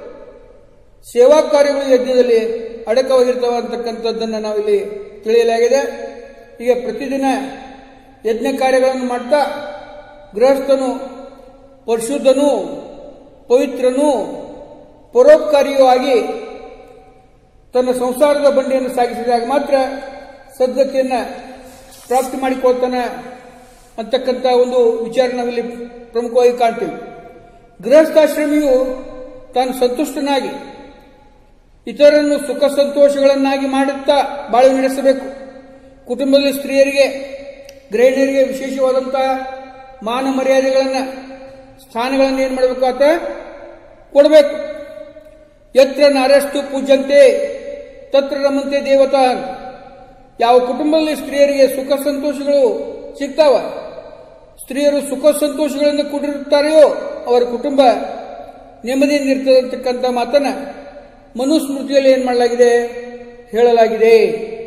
ಸೇವಾ ಕಾರ್ಯಗಳು ಯಜ್ಞದಲ್ಲಿ ಅಡಕವಾಗಿರ್ತವೆ ಅಂತಕ್ಕಂಥದ್ದನ್ನು ನಾವಿಲ್ಲಿ ತಿಳಿಯಲಾಗಿದೆ. ಈಗ ಪ್ರತಿದಿನ ಯಜ್ಞ ಕಾರ್ಯಗಳನ್ನು ಮಾಡ್ತಾ ಗೃಹಸ್ಥನು ಪರಿಶುದ್ಧನೂ ಪವಿತ್ರನೂ ಪರೋಪಕಾರಿಯೂ ಆಗಿ ತನ್ನ ಸಂಸಾರದ ಬಂಡಿಯನ್ನು ಸಾಗಿಸಿದಾಗ ಮಾತ್ರ ಸದ್ಗತಿಯನ್ನು ಪ್ರಾಪ್ತಿ ಮಾಡಿಕೊಳ್ತಾನೆ ಅಂತಕ್ಕಂಥ ಒಂದು ವಿಚಾರ ನಾವಿಲ್ಲಿ ಪ್ರಮುಖವಾಗಿ ಕಾಣ್ತೀವಿ. ಗೃಹಸ್ಥಾಶ್ರಮಿಯು ತಾನು ಸಂತುಷ್ಟನಾಗಿ ಇತರರನ್ನು ಸುಖ ಸಂತೋಷಗಳನ್ನಾಗಿ ಮಾಡುತ್ತಾ ಬಾಳು ನಡೆಸಬೇಕು. ಕುಟುಂಬದಲ್ಲಿ ಸ್ತ್ರೀಯರಿಗೆ, ಗೃಹಿಣಿಯರಿಗೆ ವಿಶೇಷವಾದಂತಹ ಮಾನ ಮರ್ಯಾದೆಗಳನ್ನು, ಸ್ಥಾನಗಳನ್ನು ಏನು ಮಾಡಬೇಕು ಆತ ಕೊಡಬೇಕು. ಯತ್ರ ನಾರಸ್ತು ಪೂಜ್ಯಂತೆ ತತ್ರ ರಮಂತೆ ದೇವತಾ. ಯಾವ ಕುಟುಂಬದಲ್ಲಿ ಸ್ತ್ರೀಯರಿಗೆ ಸುಖ ಸಂತೋಷಗಳು ಸಿಗ್ತಾವ, ಸ್ತ್ರೀಯರು ಸುಖ ಸಂತೋಷಗಳಿಂದ ಕೂಡಿರುತ್ತಾರೆಯೋ ಅವರ ಕುಟುಂಬ ನೆಮ್ಮದಿಯಿಂದ ಇರ್ತದೆ ಅಂತಕ್ಕಂಥ ಮಾತನ್ನ ಮನುಸ್ಮೃತಿಯಲ್ಲಿ ಏನ್ ಮಾಡಲಾಗಿದೆ, ಹೇಳಲಾಗಿದೆ.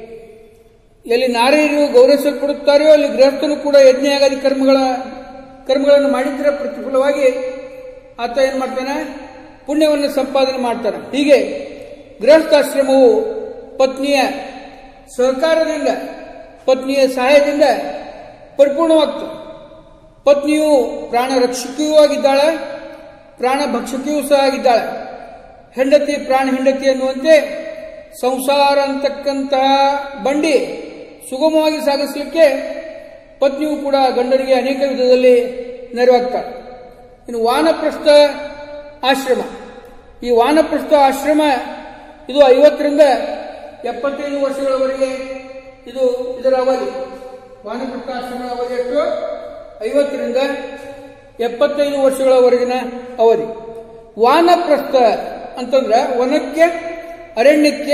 ಎಲ್ಲಿ ನಾರಿಯರು ಗೌರವಿಸಲ್ಪಡುತ್ತಾರೆಯೋ ಅಲ್ಲಿ ಗೃಹಸ್ಥನು ಕೂಡ ಯಜ್ಞಯಾಗಾದಿ ಕರ್ಮಗಳ ಕರ್ಮಗಳನ್ನು ಮಾಡಿದ್ರೆ ಪ್ರತಿಫಲವಾಗಿ ಆತ ಏನ್ ಮಾಡ್ತಾನೆ, ಪುಣ್ಯವನ್ನು ಸಂಪಾದನೆ ಮಾಡ್ತಾನೆ. ಹೀಗೆ ಗೃಹಸ್ಥಾಶ್ರಮವು ಪತ್ನಿಯ ಸಹಕಾರದಿಂದ, ಪತ್ನಿಯ ಸಹಾಯದಿಂದ ಪರಿಪೂರ್ಣವಾಗ್ತದೆ. ಪತ್ನಿಯು ಪ್ರಾಣ ರಕ್ಷಕಿಯೂ ಆಗಿದ್ದಾಳೆ, ಪ್ರಾಣ ಭಕ್ಷಕಿಯೂ ಸಹ ಆಗಿದ್ದಾಳೆ. ಹೆಂಡತಿ ಪ್ರಾಣ ಹೆಂಡತಿ ಅನ್ನುವಂತೆ ಸಂಸಾರ ಅಂತಕ್ಕಂತಹ ಬಂಡಿ ಸುಗಮವಾಗಿ ಸಾಗಿಸಲಿಕ್ಕೆ ಪತ್ನಿಯು ಕೂಡ ಗಂಡನಿಗೆ ಅನೇಕ ವಿಧದಲ್ಲಿ ನೆರವಾಗ್ತಾಳೆ. ಇನ್ನು ವಾನಪ್ರಸ್ಥ ಆಶ್ರಮ, ಈ ವಾನಪ್ರಸ್ಥ ಆಶ್ರಮ ಇದು ಐವತ್ತರಿಂದ ಎಪ್ಪತ್ತೈದು ವರ್ಷಗಳವರೆಗೆ ಇದು ಇದರ ಅವಧಿ. ವಾನಪ್ರಸ್ಥ ಆಶ್ರಮ ಅವಧಿ ಎಷ್ಟು? ಐವತ್ತರಿಂದ ಎಪ್ಪತ್ತೈದು ವರ್ಷಗಳವರೆಗಿನ ಅವಧಿ. ವಾನಪ್ರಸ್ಥ ಅಂತಂದ್ರೆ ವನಕ್ಕೆ, ಅರಣ್ಯಕ್ಕೆ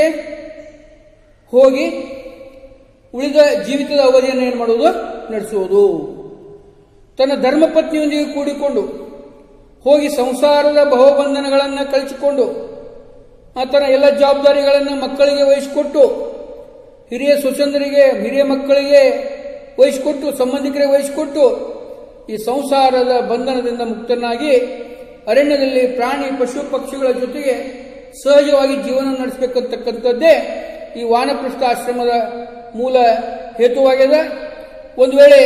ಹೋಗಿ ಉಳಿದ ಜೀವಿತದ ಅವಧಿಯನ್ನು ಏನು ಮಾಡುವುದು, ನಡೆಸುವುದು. ತನ್ನ ಧರ್ಮಪತ್ನಿಯೊಂದಿಗೆ ಕೂಡಿಕೊಂಡು ಹೋಗಿ ಸಂಸಾರದ ಬಹುಬಂಧನಗಳನ್ನು ಕಳಿಸಿಕೊಂಡು ಆತನ ಎಲ್ಲ ಜವಾಬ್ದಾರಿಗಳನ್ನು ಮಕ್ಕಳಿಗೆ ವಹಿಸಿಕೊಟ್ಟು, ಹಿರಿಯ ಸ್ವಚಂದರಿಗೆ, ಹಿರಿಯ ಮಕ್ಕಳಿಗೆ ವಹಿಸಿಕೊಟ್ಟು, ಸಂಬಂಧಿಕರಿಗೆ ವಹಿಸಿಕೊಟ್ಟು ಈ ಸಂಸಾರದ ಬಂಧನದಿಂದ ಮುಕ್ತನಾಗಿ ಅರಣ್ಯದಲ್ಲಿ ಪ್ರಾಣಿ ಪಶು ಪಕ್ಷಿಗಳ ಜೊತೆಗೆ ಸಹಜವಾಗಿ ಜೀವನ ನಡೆಸಬೇಕಂತಕ್ಕಂಥದ್ದೇ ಈ ವಾನಪ್ರಸ್ಥ ಆಶ್ರಮದ ಮೂಲ ಹೇತುವಾಗಿದೆ. ಒಂದು ವೇಳೆ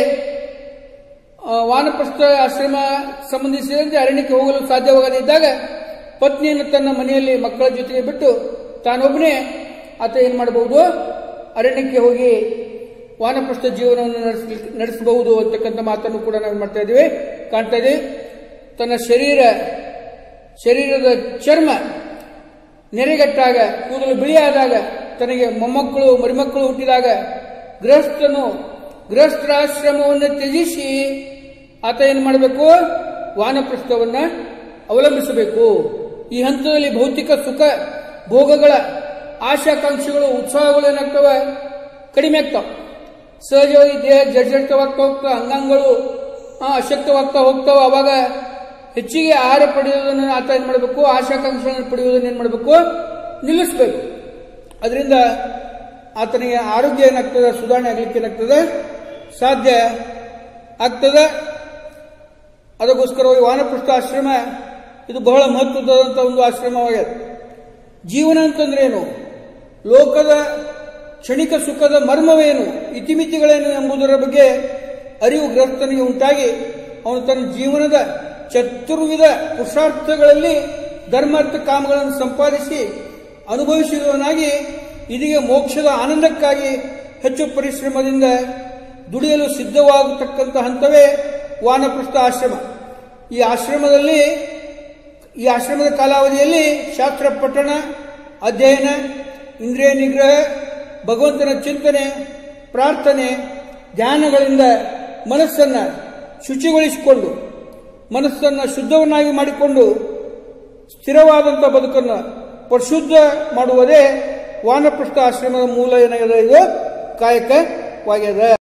ವಾನಪ್ರಸ್ಥ ಆಶ್ರಮ ಸಂಬಂಧಿಸಿದಂತೆ ಅರಣ್ಯಕ್ಕೆ ಹೋಗಲು ಸಾಧ್ಯವಾಗದಿದ್ದಾಗ ಪತ್ನಿಯನ್ನು ತನ್ನ ಮನೆಯಲ್ಲಿ ಮಕ್ಕಳ ಜೊತೆಗೆ ಬಿಟ್ಟು ತಾನೊಬ್ಬನೇ ಆತ ಏನ್ ಮಾಡಬಹುದು, ಅರಣ್ಯಕ್ಕೆ ಹೋಗಿ ವಾನಪ್ರಸ್ಥ ಜೀವನವನ್ನು ನಡೆಸಬಹುದು ಅಂತಕ್ಕಂಥ ಮಾತನ್ನು ಕೂಡ ನಾವು ಮಾಡ್ತಾ ಇದ್ದೀವಿ, ಕಾಣ್ತಾ ಇದ್ದೀವಿ. ತನ್ನ ಶರೀರ ಶರೀರದ ಚರ್ಮ ನೆರೆಗಟ್ಟಾಗ, ಕೂದಲು ಬಿಳಿಯಾದಾಗ, ತನಗೆ ಮೊಮ್ಮಕ್ಕಳು ಮರಿಮಕ್ಕಳು ಹುಟ್ಟಿದಾಗ ಗೃಹಸ್ಥನು ಗೃಹಸ್ಥಾಶ್ರಮವನ್ನು ತ್ಯಜಿಸಿ ಆತ ಏನ್ ಮಾಡಬೇಕು, ವಾನಪ್ರಸ್ಥವನ್ನ ಅವಲಂಬಿಸಬೇಕು. ಈ ಹಂತದಲ್ಲಿ ಭೌತಿಕ ಸುಖ ಭೋಗಗಳ ಆಶಾಕಾಂಕ್ಷೆಗಳು ಉತ್ಸಾಹಗಳು ಏನಾಗ್ತವೆ, ಕಡಿಮೆ ಆಗ್ತಾವ. ಸಹಜವಾಗಿ ದೇಹ ಜರ್ಜರಿತವಾಗ್ತಾ ಹೋಗ್ತಾವ, ಅಂಗಾಂಗಗಳು ಅಶಕ್ತವಾಗ್ತಾ ಹೋಗ್ತಾವ. ಅವಾಗ ಹೆಚ್ಚಿಗೆ ಆಹಾರ ಪಡೆಯುವುದನ್ನು ಆತ ಏನ್ ಮಾಡಬೇಕು, ಆಶಾಕಾಂಕ್ಷೆಗಳನ್ನು ಪಡೆಯುವುದನ್ನು ಏನ್ ಮಾಡಬೇಕು, ನಿಲ್ಲಿಸಬೇಕು. ಅದರಿಂದ ಆತನಿಗೆ ಆರೋಗ್ಯ ಏನಾಗ್ತದೆ, ಸುಧಾರಣೆ ಆಗ್ಲಿಕ್ಕೆ ಏನಾಗ್ತದೆ, ಸಾಧ್ಯ ಆಗ್ತದೆ. ಅದಕ್ಕೋಸ್ಕರವಾಗಿ ವಾನಪ್ರಸ್ಥ ಆಶ್ರಮ ಇದು ಬಹಳ ಮಹತ್ವದಂತ ಒಂದು ಆಶ್ರಮವಾಗಿದೆ. ಜೀವನ ಅಂತಂದ್ರೆ ಏನು, ಲೋಕದ ಕ್ಷಣಿಕ ಸುಖದ ಮರ್ಮವೇನು, ಇತಿಮಿತಿಗಳೇನು ಎಂಬುದರ ಬಗ್ಗೆ ಅರಿವು ಗ್ರಸ್ತನಿಗೆ ಉಂಟಾಗಿ ಅವನು ತನ್ನ ಜೀವನದ ಚತುರ್ವಿಧ ಪುರುಷಾರ್ಥಗಳಲ್ಲಿ ಧರ್ಮಾರ್ಥ ಕಾಮಗಳನ್ನು ಸಂಪಾದಿಸಿ ಅನುಭವಿಸಿದವನಾಗಿ ಇದೀಗ ಮೋಕ್ಷದ ಆನಂದಕ್ಕಾಗಿ ಹೆಚ್ಚು ಪರಿಶ್ರಮದಿಂದ ದುಡಿಯಲು ಸಿದ್ಧವಾಗತಕ್ಕಂಥ ಹಂತವೇ ವಾನಪ್ರಸ್ಥ ಆಶ್ರಮ. ಈ ಆಶ್ರಮದಲ್ಲಿ ಈ ಆಶ್ರಮದ ಕಾಲಾವಧಿಯಲ್ಲಿ ಶಾಸ್ತ್ರ ಪಠಣ, ಅಧ್ಯಯನ, ಇಂದ್ರಿಯ ನಿಗ್ರಹ, ಭಗವಂತನ ಚಿಂತನೆ, ಪ್ರಾರ್ಥನೆ, ಧ್ಯಾನಗಳಿಂದ ಮನಸ್ಸನ್ನು ಶುಚಿಗೊಳಿಸಿಕೊಂಡು ಮನಸ್ಸನ್ನು ಶುದ್ಧವನ್ನಾಗಿ ಮಾಡಿಕೊಂಡು ಸ್ಥಿರವಾದಂಥ ಬದುಕನ್ನು ಪರಿಶುದ್ಧ ಮಾಡುವುದೇ ವಾನಪ್ರಸ್ಥ ಆಶ್ರಮದ ಮೂಲ ಏನಾಗಿದೆ, ಇದು ಕಾಯಕವಾಗಿದೆ.